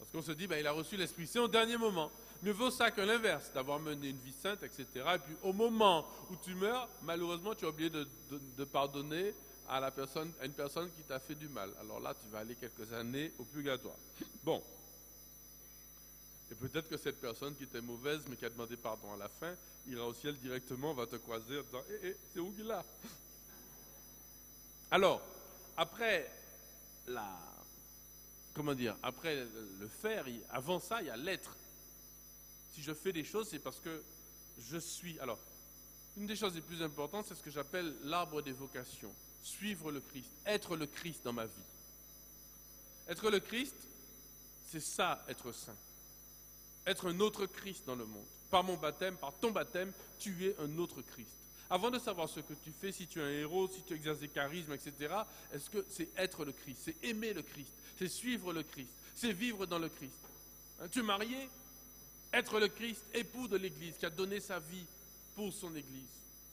Parce qu'on se dit, ben, il a reçu l'Esprit Saint au dernier moment. Mieux vaut ça que l'inverse, d'avoir mené une vie sainte, et cetera. Et puis au moment où tu meurs, malheureusement, tu as oublié de, de, de pardonner à, la personne, à une personne qui t'a fait du mal. Alors là, tu vas aller quelques années au purgatoire. Bon. Et peut-être que cette personne qui était mauvaise, mais qui a demandé pardon à la fin, ira au ciel directement, va te croiser en disant, hé, hé, c'est où qu'il a? Alors, après la... Comment dire? Après le faire, avant ça, il y a l'être. Si je fais des choses, c'est parce que je suis. Alors, une des choses les plus importantes, c'est ce que j'appelle l'arbre des vocations. Suivre le Christ, être le Christ dans ma vie. Être le Christ, c'est ça, être saint. Être un autre Christ dans le monde. Par mon baptême, par ton baptême, tu es un autre Christ. Avant de savoir ce que tu fais, si tu es un héros, si tu exerces des charismes, et cetera, est-ce que c'est être le Christ? C'est aimer le Christ, c'est suivre le Christ, c'est vivre dans le Christ. Hein, tu es marié? Être le Christ, époux de l'Église, qui a donné sa vie pour son Église.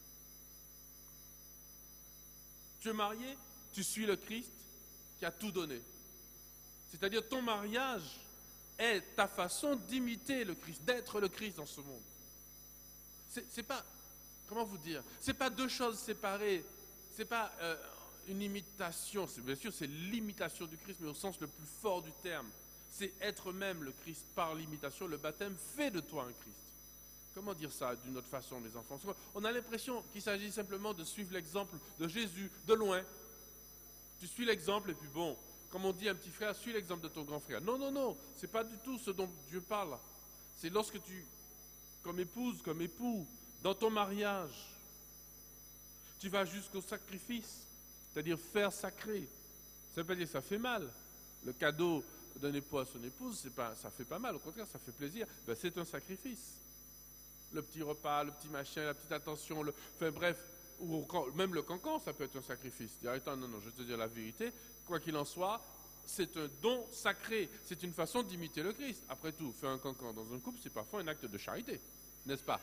Tu es marié? Tu suis le Christ qui a tout donné. C'est-à-dire ton mariage est ta façon d'imiter le Christ, d'être le Christ dans ce monde. C'est, c'est pas... Comment vous dire? Ce n'est pas deux choses séparées. Ce n'est pas euh, une imitation. C'est, bien sûr, c'est l'imitation du Christ, mais au sens le plus fort du terme. C'est être même le Christ par l'imitation. Le baptême fait de toi un Christ. Comment dire ça d'une autre façon, mes enfants? On a l'impression qu'il s'agit simplement de suivre l'exemple de Jésus de loin. Tu suis l'exemple et puis bon, comme on dit à un petit frère, suis l'exemple de ton grand frère. Non, non, non, ce n'est pas du tout ce dont Dieu parle. C'est lorsque tu, comme épouse, comme époux, dans ton mariage, tu vas jusqu'au sacrifice, c'est-à-dire faire sacré. Ça ne veut pas dire que ça fait mal. Le cadeau d'un époux à son épouse, c'est pas, ça ne fait pas mal, au contraire, ça fait plaisir. Ben, c'est un sacrifice. Le petit repas, le petit machin, la petite attention, le, enfin bref, ou même le cancan, ça peut être un sacrifice. Dire, attends, non, non, je vais te dire la vérité, quoi qu'il en soit, c'est un don sacré. C'est une façon d'imiter le Christ. Après tout, faire un cancan dans un couple, c'est parfois un acte de charité, n'est-ce pas?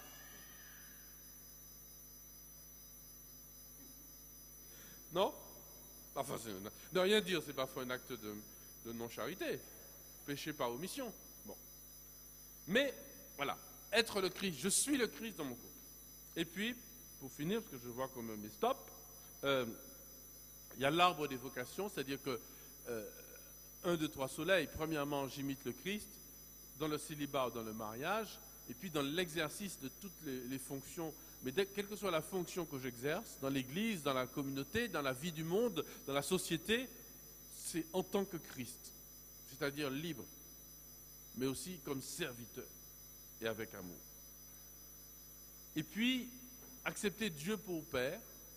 Non? Enfin, c'est, de rien dire, c'est parfois un acte de, de non-charité. Péché par omission. Bon. Mais, voilà, être le Christ. Je suis le Christ dans mon couple. Et puis, pour finir, parce que je vois qu'on me met stop, euh, il y a l'arbre des vocations, c'est-à-dire que euh, un, deux, trois soleils, premièrement, j'imite le Christ dans le célibat ou dans le mariage, et puis dans l'exercice de toutes les, les fonctions. Mais dès, quelle que soit la fonction que j'exerce, dans l'Église, dans la communauté, dans la vie du monde, dans la société, c'est en tant que Christ, c'est-à-dire libre, mais aussi comme serviteur et avec amour. Et puis, accepter Dieu pour Père,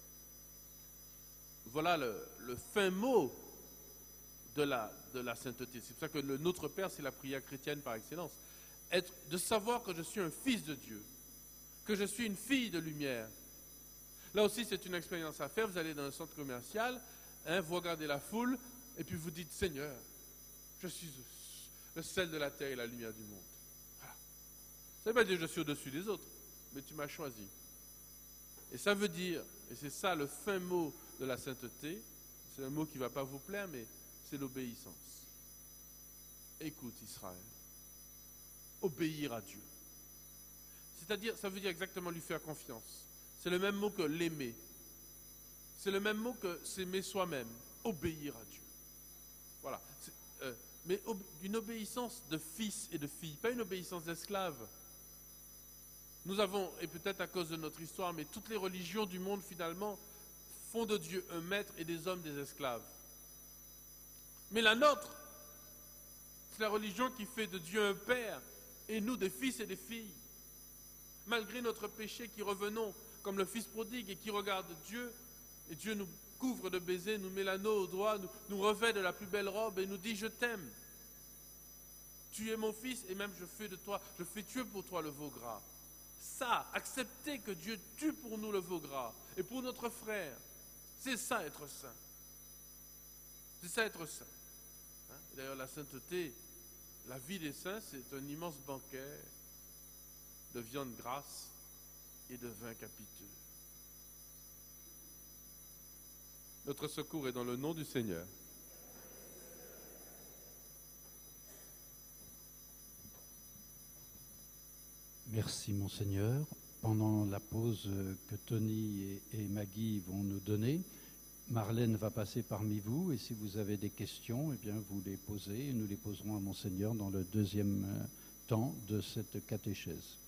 voilà le, le fin mot de la, de la sainteté. C'est pour ça que le Notre Père, c'est la prière chrétienne par excellence. Être, de savoir que je suis un fils de Dieu, que je suis une fille de lumière. Là aussi, c'est une expérience à faire. Vous allez dans un centre commercial, hein, vous regardez la foule, et puis vous dites, Seigneur, je suis le sel de la terre et la lumière du monde. Voilà. Ça ne veut pas dire que je suis au-dessus des autres, mais tu m'as choisi. Et ça veut dire, et c'est ça le fin mot de la sainteté, c'est un mot qui ne va pas vous plaire, mais c'est l'obéissance. Écoute Israël, obéir à Dieu. C'est-à-dire, ça veut dire exactement lui faire confiance. C'est le même mot que l'aimer. C'est le même mot que s'aimer soi-même, obéir à Dieu. Voilà. Euh, mais ob- une obéissance de fils et de filles, pas une obéissance d'esclave. Nous avons, et peut-être à cause de notre histoire, mais toutes les religions du monde finalement font de Dieu un maître et des hommes des esclaves. Mais la nôtre, c'est la religion qui fait de Dieu un père et nous des fils et des filles. Malgré notre péché qui revenons comme le fils prodigue et qui regarde Dieu, et Dieu nous couvre de baisers, nous met l'anneau au doigt, nous, nous revêt de la plus belle robe et nous dit « Je t'aime. Tu es mon fils et même je fais de toi, je fais tuer pour toi le veau gras. » Ça, accepter que Dieu tue pour nous le veau gras et pour notre frère, c'est ça être saint. C'est ça être saint. Hein? D'ailleurs, la sainteté, la vie des saints, c'est un immense banquet de viande grasse et de vin capiteux. Notre secours est dans le nom du Seigneur. Merci, Monseigneur. Pendant la pause que Tony et, et Maggie vont nous donner, Marlène va passer parmi vous et si vous avez des questions, eh bien, vous les posez et nous les poserons à Monseigneur dans le deuxième euh, temps de cette catéchèse.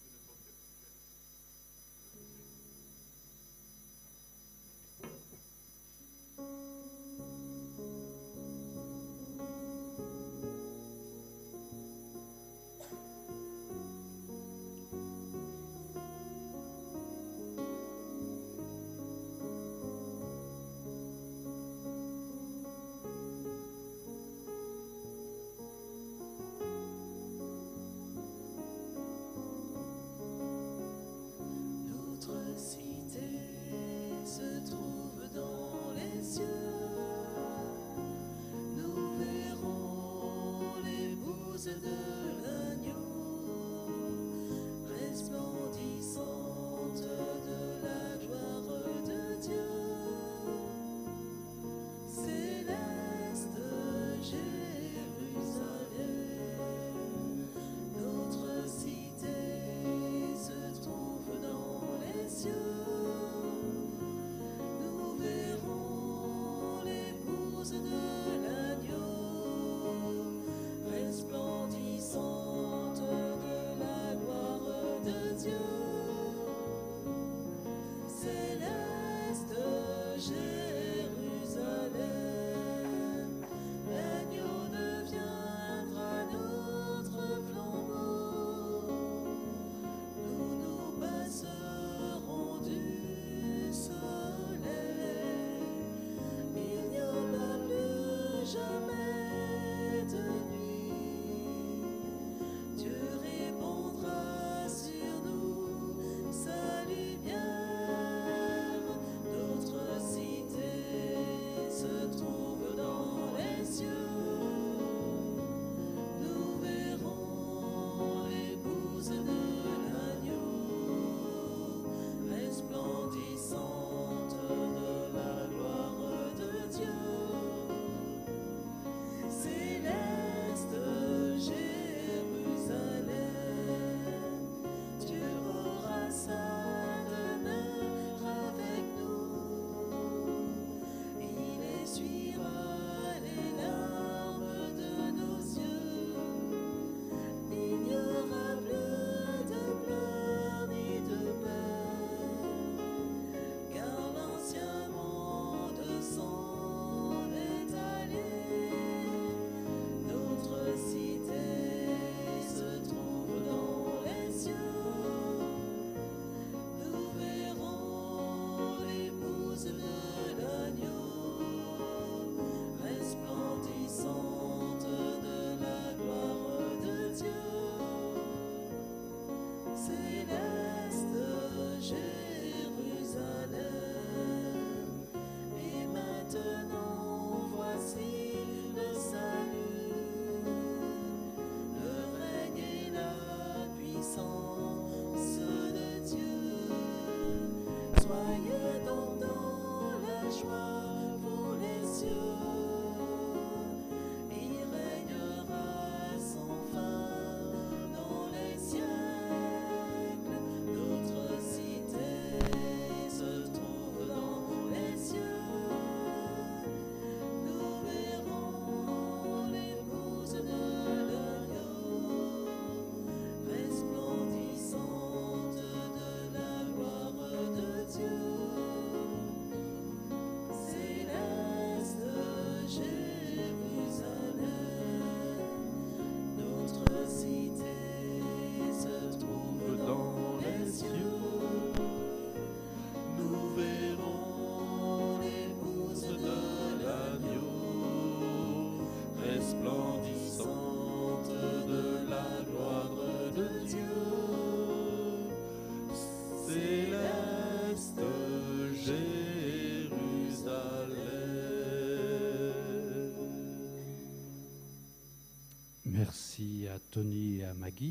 Merci à Tony et à Maggie.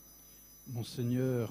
Monseigneur,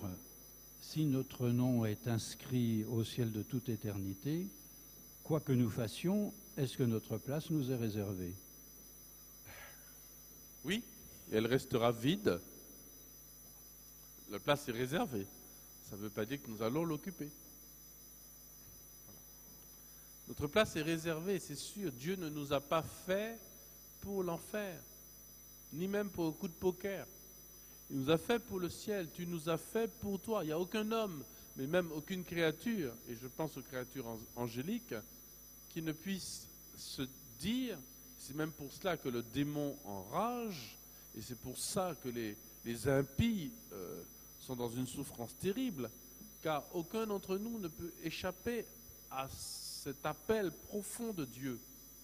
si notre nom est inscrit au ciel de toute éternité, quoi que nous fassions, est-ce que notre place nous est réservée? Oui, elle restera vide, la place est réservée. Ça ne veut pas dire que nous allons l'occuper. Voilà. Notre place est réservée, c'est sûr. Dieu ne nous a pas fait pour l'enfer, ni même pour un coup de poker. Il nous a fait pour le ciel. Tu nous as fait pour toi. Il n'y a aucun homme, mais même aucune créature, et je pense aux créatures angéliques, qui ne puisse se dire, c'est même pour cela que le démon enrage, et c'est pour ça que les, les impies euh, sont dans une souffrance terrible, car aucun d'entre nous ne peut échapper à cet appel profond de Dieu.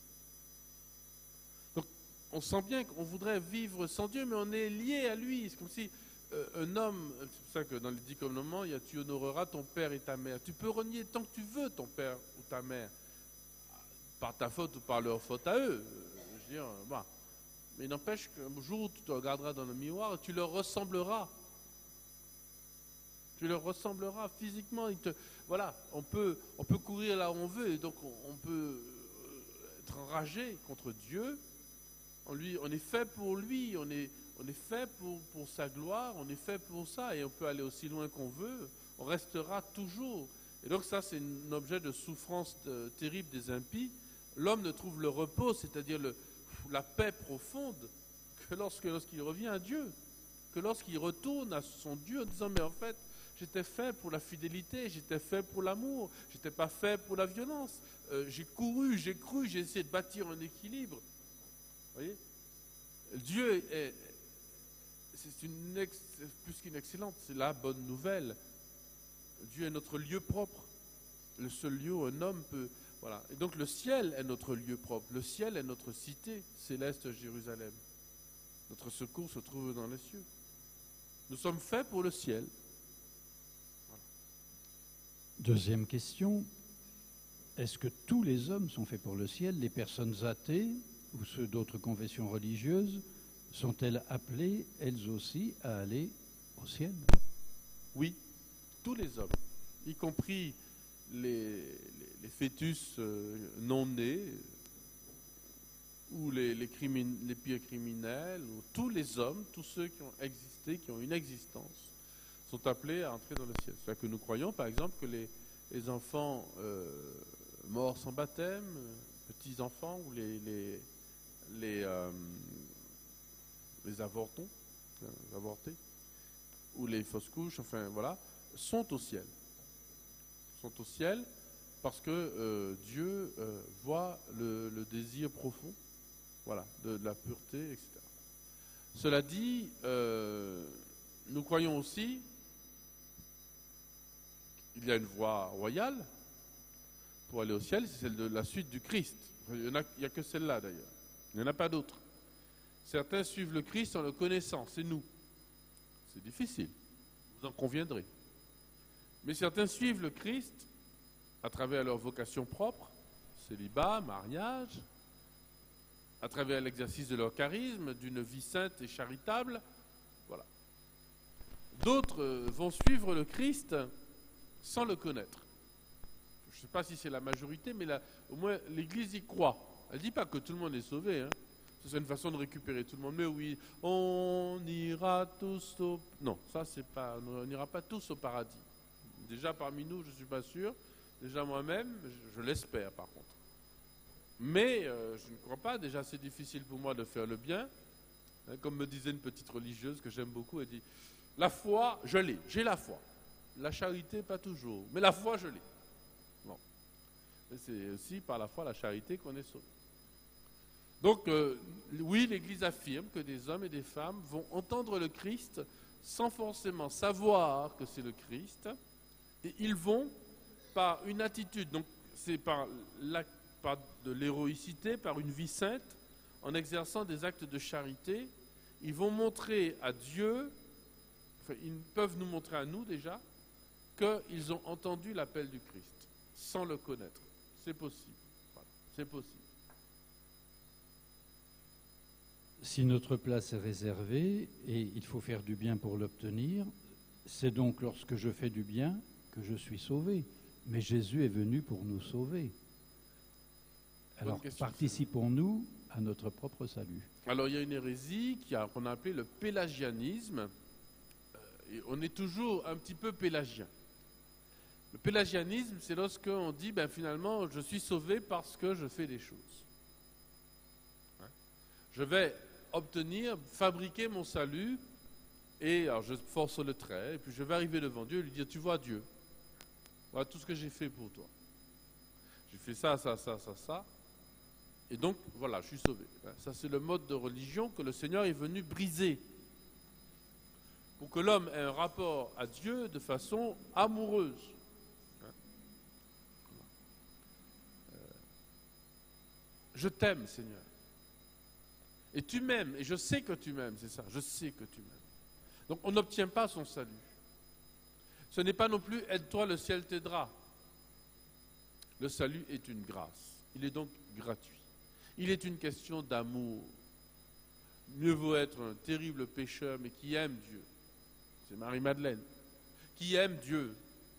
Donc, on sent bien qu'on voudrait vivre sans Dieu, mais on est lié à lui. C'est comme si euh, un homme, c'est pour ça que dans les dix commandements, il y a tu honoreras ton père et ta mère. Tu peux renier tant que tu veux ton père ou ta mère, par ta faute ou par leur faute à eux. Je veux dire, bah. Mais il n'empêche qu'un jour, tu te regarderas dans le miroir et tu leur ressembleras. Tu leur ressembleras physiquement. Il te, voilà, on peut, on peut courir là où on veut, et donc on, on peut être enragé contre Dieu. On, lui, on est fait pour lui, on est, on est fait pour, pour sa gloire, on est fait pour ça, et on peut aller aussi loin qu'on veut. On restera toujours. Et donc ça, c'est un objet de souffrance de, terrible des impies. L'homme ne trouve le repos, c'est-à-dire le, la paix profonde, que lorsque, lorsqu'il revient à Dieu, que lorsqu'il retourne à son Dieu en disant, mais en fait, j'étais fait pour la fidélité, j'étais fait pour l'amour, j'étais pas fait pour la violence. Euh, j'ai couru, j'ai cru, j'ai essayé de bâtir un équilibre. Vous voyez, Dieu est, c'est une ex, plus qu'une excellente, c'est la bonne nouvelle. Dieu est notre lieu propre, le seul lieu où un homme peut... Voilà. Et donc le ciel est notre lieu propre, le ciel est notre cité céleste Jérusalem. Notre secours se trouve dans les cieux. Nous sommes faits pour le ciel. Voilà. Deuxième question, est-ce que tous les hommes sont faits pour le ciel? Les personnes athées ou ceux d'autres confessions religieuses sont-elles appelées, elles aussi, à aller au ciel? Oui, tous les hommes, y compris les, les, les fœtus euh, non nés, ou les, les, crimin, les pires criminels, ou tous les hommes, tous ceux qui ont existé, qui ont une existence, sont appelés à entrer dans le ciel. C'est-à-dire que nous croyons, par exemple, que les, les enfants euh, morts sans baptême, petits-enfants, ou les, les, les, euh, les avortons, les avortés, ou les fausses couches, enfin voilà, sont au ciel. Sont au ciel parce que euh, Dieu euh, voit le, le désir profond, voilà, de, de la pureté, et cetera. Cela dit, euh, nous croyons aussi qu'il y a une voie royale pour aller au ciel, c'est celle de la suite du Christ. Il n'y a, a que celle-là d'ailleurs, il n'y en a pas d'autre. Certains suivent le Christ en le connaissant, c'est nous. C'est difficile, vous en conviendrez. Mais certains suivent le Christ à travers leur vocation propre, célibat, mariage, à travers l'exercice de leur charisme, d'une vie sainte et charitable. Voilà. D'autres vont suivre le Christ sans le connaître. Je ne sais pas si c'est la majorité, mais là, au moins l'Église y croit. Elle ne dit pas que tout le monde est sauvé, hein. C'est une façon de récupérer tout le monde. Mais oui, on ira tous au... Non, ça c'est pas... On n'ira pas tous au paradis. Déjà parmi nous, je ne suis pas sûr. Déjà moi-même, je, je l'espère par contre. Mais euh, je ne crois pas. Déjà c'est difficile pour moi de faire le bien. Hein, comme me disait une petite religieuse que j'aime beaucoup, elle dit, la foi, je l'ai, j'ai la foi. La charité, pas toujours. Mais la foi, je l'ai. Bon. Et c'est aussi par la foi, la charité qu'on est sauvé. Donc, euh, oui, l'Église affirme que des hommes et des femmes vont entendre le Christ sans forcément savoir que c'est le Christ, et ils vont par une attitude, donc c'est par, par de l'héroïcité, par une vie sainte, en exerçant des actes de charité, ils vont montrer à Dieu, enfin, ils peuvent nous montrer à nous déjà, qu'ils ont entendu l'appel du Christ, sans le connaître. C'est possible. Voilà, c'est possible. Si notre place est réservée et il faut faire du bien pour l'obtenir, c'est donc lorsque je fais du bien que je suis sauvé. Mais Jésus est venu pour nous sauver. Alors participons-nous à notre propre salut. Alors il y a une hérésie qu'on a, a appelée le pélagianisme. Euh, et on est toujours un petit peu pélagien. Le pélagianisme, c'est lorsque on dit, ben, finalement, je suis sauvé parce que je fais des choses. Hein? Je vais obtenir, fabriquer mon salut, et alors je force le trait, et puis je vais arriver devant Dieu et lui dire, tu vois Dieu, voilà tout ce que j'ai fait pour toi. J'ai fait ça, ça, ça, ça, ça, et donc voilà, je suis sauvé. Ça, c'est le mode de religion que le Seigneur est venu briser, pour que l'homme ait un rapport à Dieu de façon amoureuse. Je t'aime, Seigneur. Et tu m'aimes, et je sais que tu m'aimes, c'est ça, je sais que tu m'aimes. Donc on n'obtient pas son salut. Ce n'est pas non plus aide-toi, le ciel t'aidera. Le salut est une grâce. Il est donc gratuit. Il est une question d'amour. Mieux vaut être un terrible pécheur, mais qui aime Dieu. C'est Marie-Madeleine. Qui aime Dieu.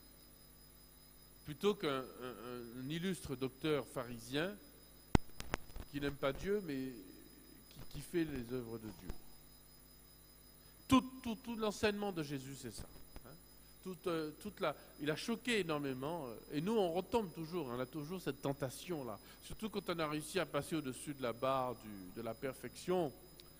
Plutôt qu'un un, un illustre docteur pharisien qui n'aime pas Dieu, mais qui, qui fait les œuvres de Dieu. Tout, tout, tout l'enseignement de Jésus, c'est ça. Hein? Toute, euh, toute la, il a choqué énormément, euh, et nous, on retombe toujours, hein, on a toujours cette tentation-là. Surtout quand on a réussi à passer au-dessus de la barre du, de la perfection,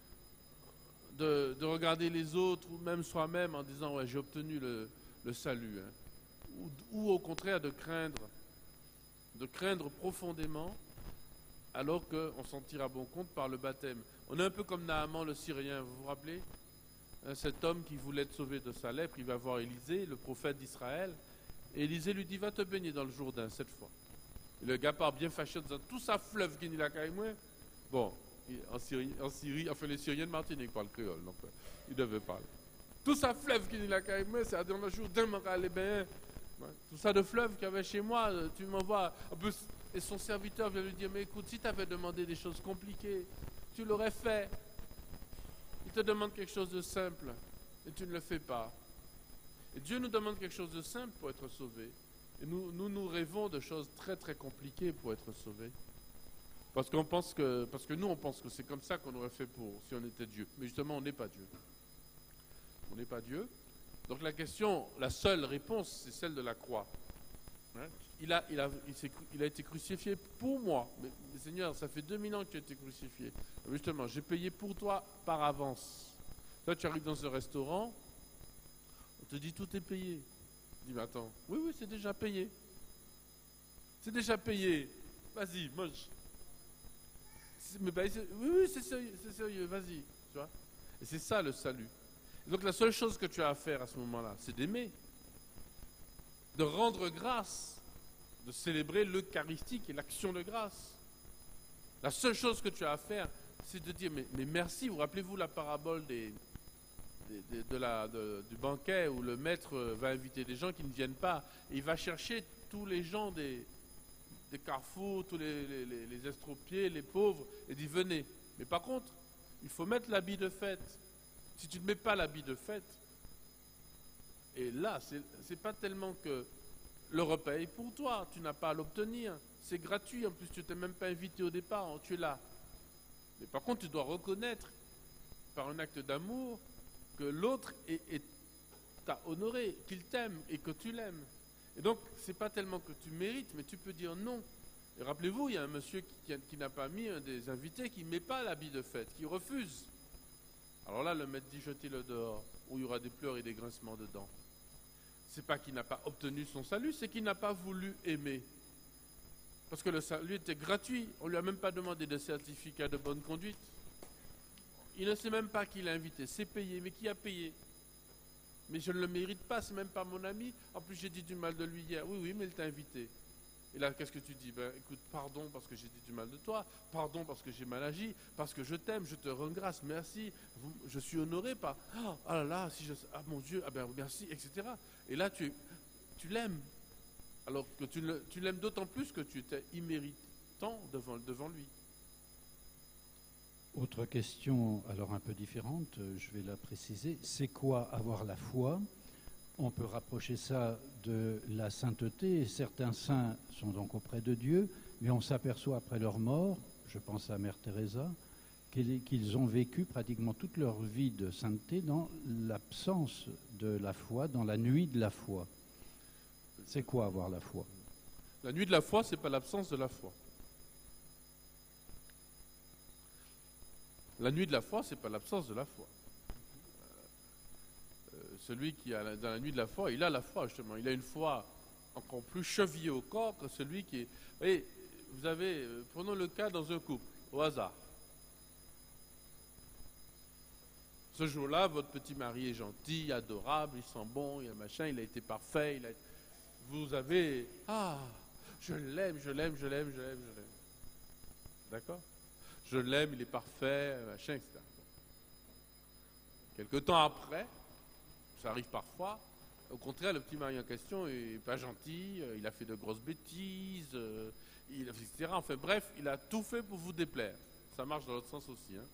de, de regarder les autres, ou même soi-même, en disant, ouais, j'ai obtenu le, le salut. Hein? Ou, ou au contraire, de craindre, de craindre profondément, alors qu'on s'en tire à bon compte par le baptême. On est un peu comme Naaman le Syrien, vous vous rappelez? Hein, cet homme qui voulait être sauvé de sa lèpre, il va voir Élisée, le prophète d'Israël, et Élisée lui dit, va te baigner dans le Jourdain cette fois. Et le gars part bien fâché en disant, tout ça fleuve qui n'y l'a qu'à moi. Bon, en Syrie, en Syrie, enfin les Syriens de Martinique parlent créole, donc euh, il devait parler. Tout ça fleuve qui n'y l'a qu'à moi, c'est à dire dans le Jourdain, m'en aller bien. Tout ça de fleuve qu'il y avait chez moi, tu m'envoies. En plus, et son serviteur vient lui dire, mais écoute, si tu avais demandé des choses compliquées, tu l'aurais fait. Il te demande quelque chose de simple, et tu ne le fais pas. Et Dieu nous demande quelque chose de simple pour être sauvés. Et nous, nous, nous rêvons de choses très très compliquées pour être sauvés. Parce qu'on pense que, parce que nous, on pense que c'est comme ça qu'on aurait fait pour, si on était Dieu. Mais justement, on n'est pas Dieu. On n'est pas Dieu. Donc la question, la seule réponse, c'est celle de la croix. Hein? Il, a, il, a, il, il a été crucifié pour moi. Mais, mais Seigneur, ça fait deux mille ans que tu as été crucifié. Justement, j'ai payé pour toi par avance. Toi, tu arrives dans un restaurant, on te dit tout est payé. Tu dis, mais attends, oui, oui, c'est déjà payé. C'est déjà payé. Vas-y, mange. Mais ben, oui, oui, c'est sérieux, c'est sérieux, vas-y. Tu vois? Et c'est ça le salut. Et donc la seule chose que tu as à faire à ce moment-là, c'est d'aimer. De rendre grâce, de célébrer l'Eucharistie qui est l'action de grâce. La seule chose que tu as à faire, c'est de dire, mais, mais merci, vous rappelez-vous la parabole des, des, des, de la, de, du banquet où le maître va inviter des gens qui ne viennent pas, et il va chercher tous les gens des, des carrefours, tous les, les, les, les estropiés, les pauvres, et dit, venez. Mais par contre, il faut mettre l'habit de fête. Si tu ne mets pas l'habit de fête, et là, c'est, c'est pas tellement que le repas est pour toi, tu n'as pas à l'obtenir, c'est gratuit, en plus tu t'es même pas invité au départ, tu es là. Mais par contre, tu dois reconnaître, par un acte d'amour, que l'autre est, est, t'a honoré, qu'il t'aime et que tu l'aimes. Et donc, c'est pas tellement que tu mérites, mais tu peux dire non. Et rappelez-vous, il y a un monsieur qui, qui, qui n'a pas mis un des invités, qui ne met pas l'habit de fête, qui refuse. Alors là, le maître dit jetez-le dehors, où il y aura des pleurs et des grincements dedans. C'est pas qu'il n'a pas obtenu son salut, c'est qu'il n'a pas voulu aimer. Parce que le salut était gratuit, on ne lui a même pas demandé de certificat de bonne conduite. Il ne sait même pas qui l'a invité, c'est payé, mais qui a payé? Mais je ne le mérite pas, c'est même pas mon ami. En plus, j'ai dit du mal de lui hier. Oui, oui, mais il t'a invité. Et là, qu'est-ce que tu dis? Ben, écoute, pardon parce que j'ai dit du mal de toi, pardon parce que j'ai mal agi, parce que je t'aime, je te rends grâce, merci, vous, je suis honoré par, oh, ah là là, si je, ah mon Dieu, ah ben merci, et cetera. Et là, tu, tu l'aimes, alors que tu, le, tu l'aimes d'autant plus que tu étais imméritant devant, devant lui. Autre question, alors un peu différente, je vais la préciser, c'est quoi avoir la foi? On peut rapprocher ça de la sainteté. Certains saints sont donc auprès de Dieu, mais on s'aperçoit après leur mort, je pense à Mère Teresa, qu'ils ont vécu pratiquement toute leur vie de sainteté dans l'absence de la foi, dans la nuit de la foi. C'est quoi avoir la foi? La nuit de la foi, c'est pas l'absence de la foi. La nuit de la foi, c'est pas l'absence de la foi. Euh, celui qui a dans la nuit de la foi, il a la foi justement. Il a une foi encore plus chevillée au corps que celui qui est. Vous voyez, vous avez, prenons le cas dans un couple, au hasard. Ce jour-là, votre petit mari est gentil, adorable, il sent bon, il a machin, il a été parfait. Il a... Vous avez, ah, je l'aime, je l'aime, je l'aime, je l'aime, je l'aime. D'accord? Je l'aime, il est parfait, machin, et cetera. Quelque temps après, ça arrive parfois, au contraire, le petit mari en question n'est pas gentil, il a fait de grosses bêtises, il, et cetera. Enfin bref, il a tout fait pour vous déplaire. Ça marche dans l'autre sens aussi. Hein.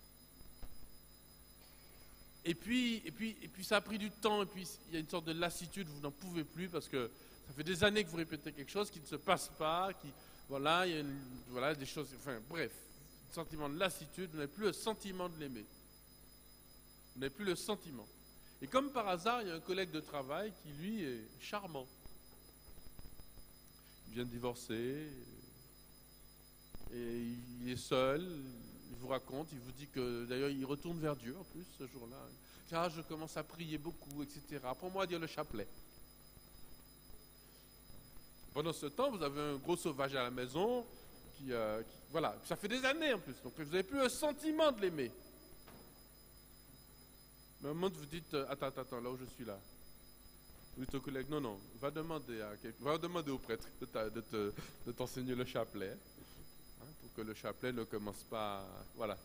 Et puis, et, puis, et puis ça a pris du temps, et puis il y a une sorte de lassitude, vous n'en pouvez plus, parce que ça fait des années que vous répétez quelque chose qui ne se passe pas, qui, voilà, il y a une, voilà, des choses, enfin bref, un sentiment de lassitude, vous n'avez plus le sentiment de l'aimer. Vous n'avez plus le sentiment. Et comme par hasard, il y a un collègue de travail qui, lui, est charmant. Il vient de divorcer, et il est seul, il vous raconte, il vous dit que, d'ailleurs, il retourne vers Dieu, en plus, ce jour-là. Ah, je commence à prier beaucoup, et cetera. Apprends-moi à dire le chapelet. Pendant ce temps, vous avez un gros sauvage à la maison, qui, euh, qui voilà, ça fait des années, en plus, donc vous n'avez plus le sentiment de l'aimer. Mais à un moment, vous dites, attends, attends, attends, là où je suis là. Vous dites au collègue, non, non, va demander, à quelqu'un, va demander au prêtre de, ta, de, te, de t'enseigner le chapelet, hein, pour que le chapelet ne commence pas, à, voilà,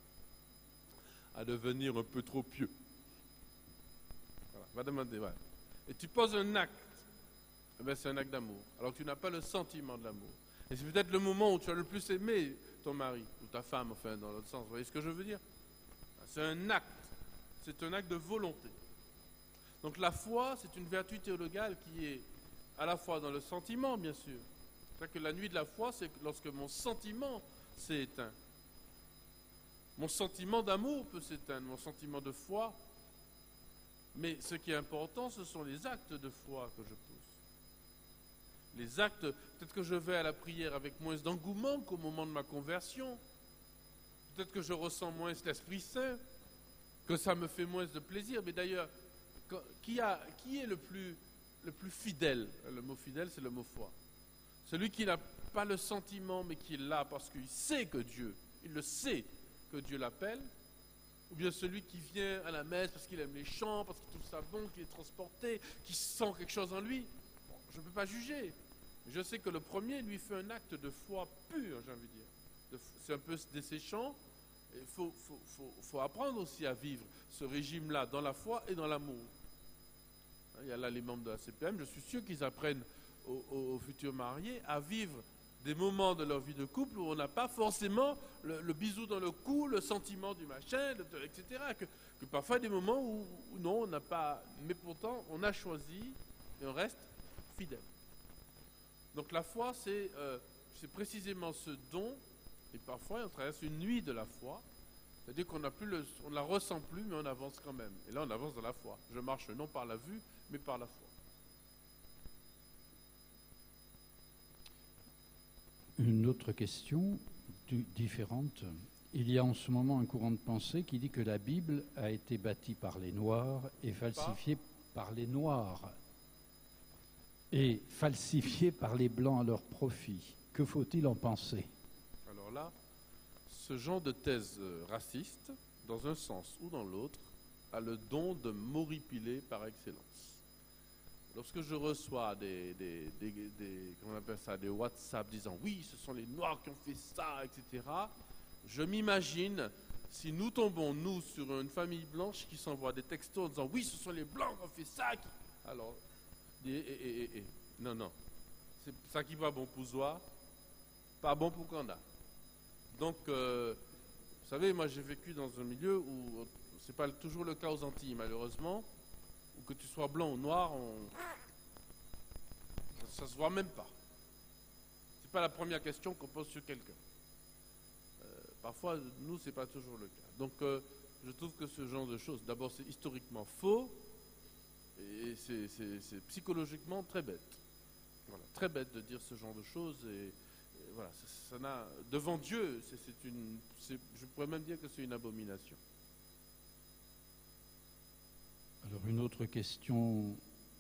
à devenir un peu trop pieux. Voilà, va demander, voilà. Et tu poses un acte, eh bien, c'est un acte d'amour, alors que tu n'as pas le sentiment de l'amour. Et c'est peut-être le moment où tu as le plus aimé ton mari, ou ta femme, enfin, dans l'autre sens. Vous voyez ce que je veux dire? C'est un acte. C'est un acte de volonté. Donc la foi, c'est une vertu théologale qui est à la fois dans le sentiment, bien sûr. C'est-à-dire que la nuit de la foi, c'est lorsque mon sentiment s'est éteint. Mon sentiment d'amour peut s'éteindre, mon sentiment de foi. Mais ce qui est important, ce sont les actes de foi que je pose. Les actes, peut-être que je vais à la prière avec moins d'engouement qu'au moment de ma conversion. Peut-être que je ressens moins l'Esprit Saint, que ça me fait moins de plaisir. Mais d'ailleurs, qui, a, qui est le plus, le plus fidèle? Le mot fidèle, c'est le mot foi. Celui qui n'a pas le sentiment, mais qui est là parce qu'il sait que Dieu, il le sait que Dieu l'appelle, ou bien celui qui vient à la messe parce qu'il aime les chants, parce qu'il trouve ça bon, qu'il est transporté, qui sent quelque chose en lui. Bon, je ne peux pas juger. Je sais que le premier, lui, fait un acte de foi pure, j'ai envie de dire. C'est un peu desséchant. Il faut, faut, faut, faut apprendre aussi à vivre ce régime-là dans la foi et dans l'amour. Il y a là les membres de la C P M, je suis sûr qu'ils apprennent aux, aux, aux futurs mariés à vivre des moments de leur vie de couple où on n'a pas forcément le, le bisou dans le cou, le sentiment du machin, le, et cetera. Que, que parfois des moments où, où non, on n'a pas, mais pourtant on a choisi et on reste fidèle. Donc la foi, c'est, euh, c'est précisément ce don. Et parfois, on traverse une nuit de la foi, c'est-à-dire qu'on n'a plus le, on ne la ressent plus, mais on avance quand même. Et là, on avance dans la foi. Je marche non par la vue, mais par la foi. Une autre question du, différente. Il y a en ce moment un courant de pensée qui dit que la Bible a été bâtie par les Noirs et falsifiée par les Noirs et falsifiée par les Blancs à leur profit. Que faut-il en penser ? Alors là, ce genre de thèse raciste, dans un sens ou dans l'autre, a le don de m'horripiler par excellence. Lorsque je reçois des, des, des, des, comment on appelle ça, des WhatsApp disant « oui, ce sont les Noirs qui ont fait ça », et cetera, je m'imagine si nous tombons, nous, sur une famille blanche qui s'envoie des textos en disant « oui, ce sont les Blancs qui ont fait ça », alors, et, et, et, et, non, non, c'est ça qui va bon pour soi, pas bon pour qu'on a. Donc, euh, vous savez, moi j'ai vécu dans un milieu où c'est pas toujours le cas aux Antilles, malheureusement, où que tu sois blanc ou noir, on... ça, ça se voit même pas. C'est pas la première question qu'on pose sur quelqu'un. Euh, Parfois, nous, ce n'est pas toujours le cas. Donc, euh, je trouve que ce genre de choses, d'abord, c'est historiquement faux et c'est, c'est, c'est psychologiquement très bête. Voilà, très bête de dire ce genre de choses. Et, et voilà, ça, ça n'a, devant Dieu, c'est, c'est une, c'est, je pourrais même dire que c'est une abomination. Alors, une autre question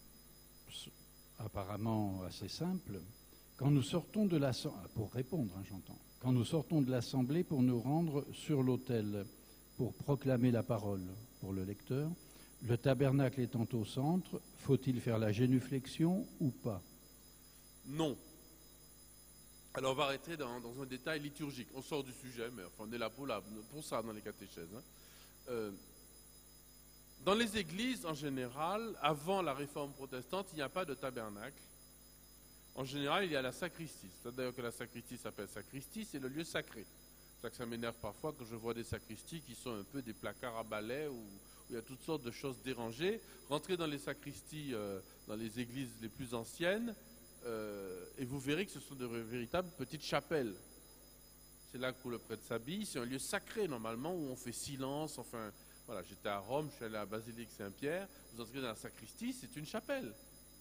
apparemment assez simple. Quand nous sortons de l'assemblée, pour répondre, hein, j'entends, quand nous sortons de l'assemblée pour nous rendre sur l'autel, pour proclamer la parole pour le lecteur, le tabernacle étant au centre, faut-il faire la génuflexion ou pas? Non. Alors on va arrêter dans, dans un détail liturgique. On sort du sujet, mais enfin, on est là pour, là pour ça dans les catéchèses. Hein. Euh, dans les églises, en général, avant la réforme protestante, il n'y a pas de tabernacle. En général, il y a la sacristie. C'est d'ailleurs que la sacristie s'appelle sacristie, c'est le lieu sacré. C'est ça que ça m'énerve parfois quand je vois des sacristies qui sont un peu des placards à balai où, où il y a toutes sortes de choses dérangées. Rentrez dans les sacristies, euh, dans les églises les plus anciennes, euh, et vous verrez que ce sont de véritables petites chapelles. C'est là où le prêtre s'habille. C'est un lieu sacré normalement où on fait silence. Enfin, voilà, j'étais à Rome, je suis allé à la basilique Saint-Pierre. Vous entrez dans la sacristie, c'est une chapelle.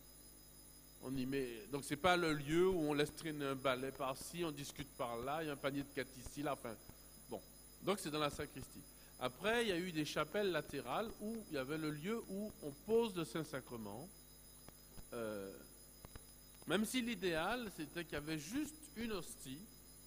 On y met, donc c'est pas le lieu où on laisse traîner un balai par-ci, on discute par-là, il y a un panier de quêtes ici, là, enfin, bon. Donc c'est dans la sacristie. Après, il y a eu des chapelles latérales où il y avait le lieu où on pose le Saint-Sacrement. Euh, même si l'idéal, c'était qu'il y avait juste une hostie,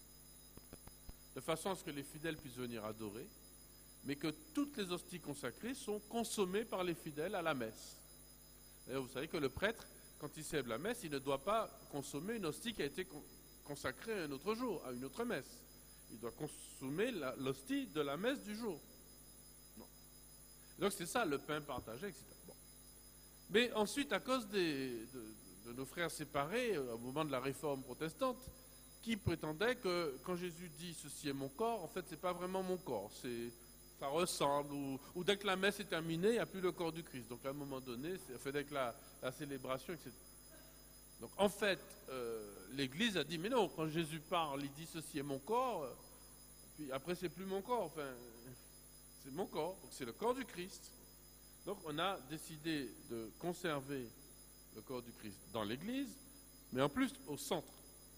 de façon à ce que les fidèles puissent venir adorer, mais que toutes les hosties consacrées sont consommées par les fidèles à la messe. D'ailleurs, vous savez que le prêtre, quand il célèbre la messe, il ne doit pas consommer une hostie qui a été consacrée un autre jour, à une autre messe. Il doit consommer la, l'hostie de la messe du jour. Non. Donc c'est ça, le pain partagé, et cetera. Bon. Mais ensuite, à cause des, de, de nos frères séparés, au moment de la réforme protestante, qui prétendaient que quand Jésus dit « ceci est mon corps », en fait, ce n'est pas vraiment mon corps, c'est... ça ressemble, ou, ou dès que la messe est terminée, il n'y a plus le corps du Christ. Donc à un moment donné, c'est, fait dès que la, la célébration, et cetera. Donc en fait, euh, l'Église a dit, mais non, quand Jésus parle, il dit ceci est mon corps, euh, puis après c'est plus mon corps, enfin, c'est mon corps, donc c'est le corps du Christ. Donc on a décidé de conserver le corps du Christ dans l'Église, mais en plus au centre.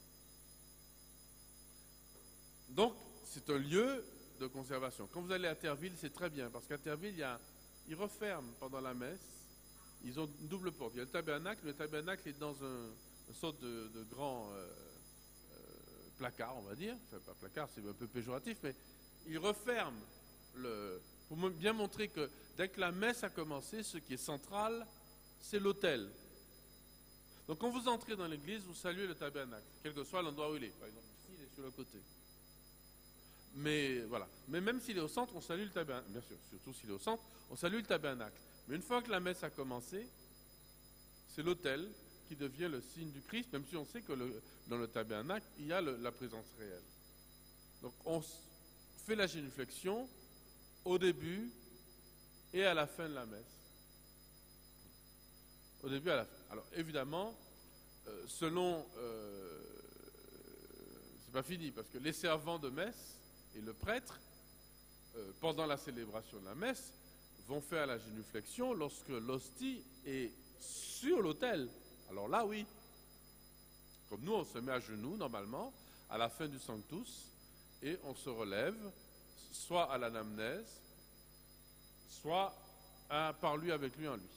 Donc c'est un lieu de conservation. Quand vous allez à Terville, c'est très bien, parce qu'à Terville, il y a, ils referment pendant la messe, ils ont une double porte. Il y a le tabernacle, le tabernacle est dans un, une sorte de, de grand euh, euh, placard, on va dire. Enfin, pas placard, c'est un peu péjoratif, mais ils referment, le, pour bien montrer que dès que la messe a commencé, ce qui est central, c'est l'autel. Donc quand vous entrez dans l'église, vous saluez le tabernacle, quel que soit l'endroit où il est. Par exemple, ici, il est sur le côté. Mais voilà. Mais même s'il est au centre, on salue le tabernacle. Bien sûr, surtout s'il est au centre, on salue le tabernacle. Mais une fois que la messe a commencé, c'est l'autel qui devient le signe du Christ, même si on sait que le, dans le tabernacle, il y a le, la présence réelle. Donc on fait la génuflexion au début et à la fin de la messe. Au début et à la fin. Alors évidemment, euh, selon... Euh, c'est pas fini, parce que les servants de messe et le prêtre, euh, pendant la célébration de la messe, vont faire la génuflexion lorsque l'hostie est sur l'autel. Alors là, oui. Comme nous, on se met à genoux, normalement, à la fin du Sanctus, et on se relève, soit à l'anamnèse, soit à, par lui, avec lui en lui.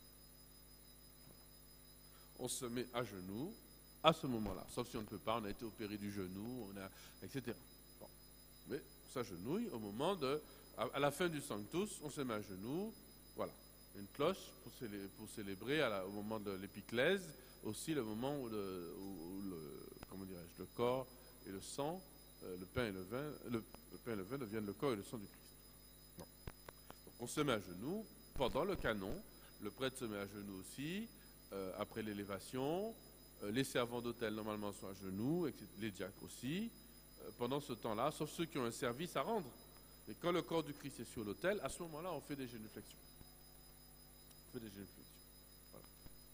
On se met à genoux, à ce moment-là, sauf si on ne peut pas, on a été opéré du genou, on a, et cetera. Bon. Mais on s'agenouille au moment de, à, à la fin du Sanctus, on se met à genoux, voilà, une cloche pour célébrer, pour célébrer à la, au moment de l'épiclèse, aussi le moment où le, où, où le, comment dirais-je, le corps et le sang, euh, le pain et le vin, le, le pain et le vin deviennent le corps et le sang du Christ. Bon. Donc on se met à genoux pendant le canon, le prêtre se met à genoux aussi, euh, après l'élévation. Les servants d'hôtel, normalement, sont à genoux, les diacres aussi, euh, pendant ce temps-là, sauf ceux qui ont un service à rendre. Et quand le corps du Christ est sur l'autel, à ce moment-là, on fait des génuflexions. On fait des génuflexions. Voilà.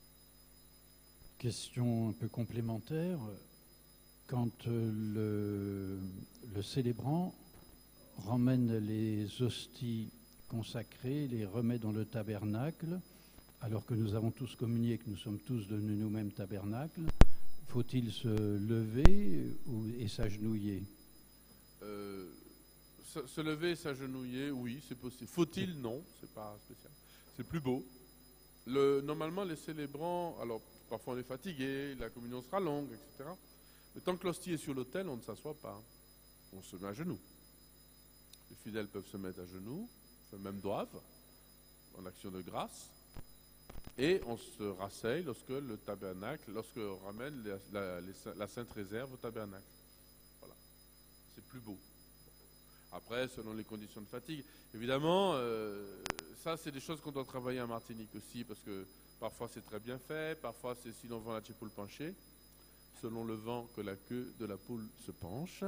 Question un peu complémentaire. Quand euh, le, le célébrant ramène les hosties consacrées, les remet dans le tabernacle, alors que nous avons tous communié, que nous sommes tous devenus nous-mêmes tabernacle, faut-il se lever ou, et s'agenouiller? Euh, se, se lever et s'agenouiller, oui, c'est possible. Faut-il? Non, c'est pas spécial. C'est plus beau. Le, normalement, les célébrants, alors parfois on est fatigué, la communion sera longue, et cetera. Mais tant que l'hostie est sur l'autel, on ne s'assoit pas. On se met à genoux. Les fidèles peuvent se mettre à genoux, enfin, même doivent, en action de grâce. Et on se rasseye lorsque le tabernacle, lorsque on ramène la, la, les, la sainte réserve au tabernacle. Voilà. C'est plus beau. Après, selon les conditions de fatigue. Évidemment, euh, ça, c'est des choses qu'on doit travailler en Martinique aussi, parce que parfois c'est très bien fait, parfois c'est si l'on vend la poule penchée, selon le vent que la queue de la poule se penche.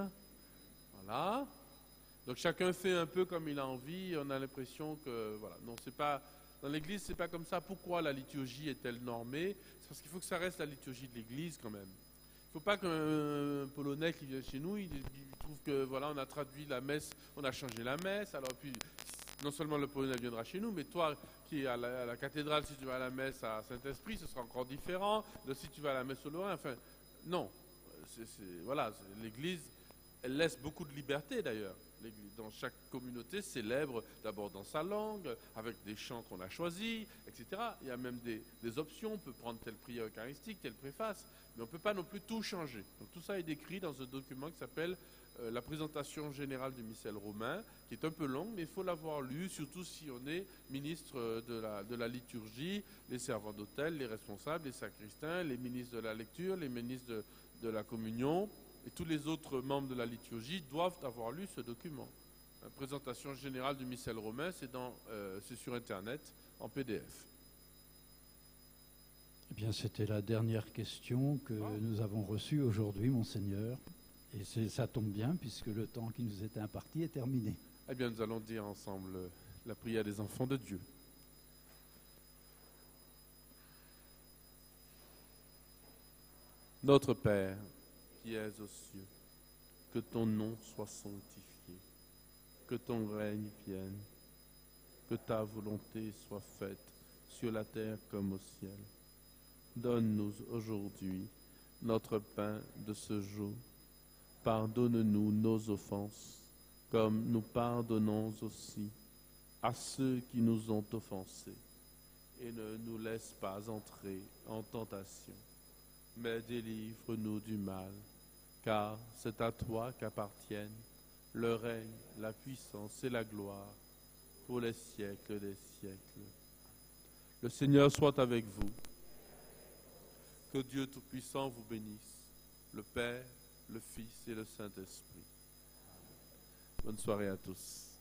Voilà. Donc chacun fait un peu comme il a envie. On a l'impression que, voilà, non, c'est pas dans l'Église, c'est pas comme ça. Pourquoi la liturgie est-elle normée? C'est parce qu'il faut que ça reste la liturgie de l'Église quand même. Il ne faut pas qu'un Polonais qui vient chez nous, il, il trouve que voilà, on a traduit la messe, on a changé la messe. Alors puis, non seulement le Polonais viendra chez nous, mais toi qui es à la, à la cathédrale, si tu vas à la messe à Saint-Esprit, ce sera encore différent. De si tu vas à la messe au Lorrain, enfin, non. C'est, c'est, voilà, c'est, l'Église, elle laisse beaucoup de liberté d'ailleurs. Dans chaque communauté célèbre d'abord dans sa langue, avec des chants qu'on a choisis, et cetera. Il y a même des, des options, on peut prendre telle prière eucharistique, telle préface, mais on ne peut pas non plus tout changer. Donc tout ça est décrit dans un document qui s'appelle euh, la présentation générale du missel romain, qui est un peu long, mais il faut l'avoir lu, surtout si on est ministre de la, de la liturgie, les servants d'autel, les responsables, les sacristains, les ministres de la lecture, les ministres de, de la communion, et tous les autres membres de la liturgie doivent avoir lu ce document. La présentation générale du missel romain, c'est, dans, euh, c'est sur Internet, en P D F. Eh bien, c'était la dernière question que Ah. nous avons reçue aujourd'hui, Monseigneur. Et c'est, ça tombe bien, puisque le temps qui nous était imparti est terminé. Eh bien, nous allons dire ensemble euh, la prière des enfants de Dieu. Notre Père, qui es aux cieux, que ton nom soit sanctifié, que ton règne vienne, que ta volonté soit faite sur la terre comme au ciel. Donne-nous aujourd'hui notre pain de ce jour. Pardonne-nous nos offenses, comme nous pardonnons aussi à ceux qui nous ont offensés. Et ne nous laisse pas entrer en tentation, mais délivre-nous du mal. Car c'est à toi qu'appartiennent le règne, la puissance et la gloire pour les siècles des siècles. Le Seigneur soit avec vous. Que Dieu Tout-Puissant vous bénisse, le Père, le Fils et le Saint-Esprit. Bonne soirée à tous.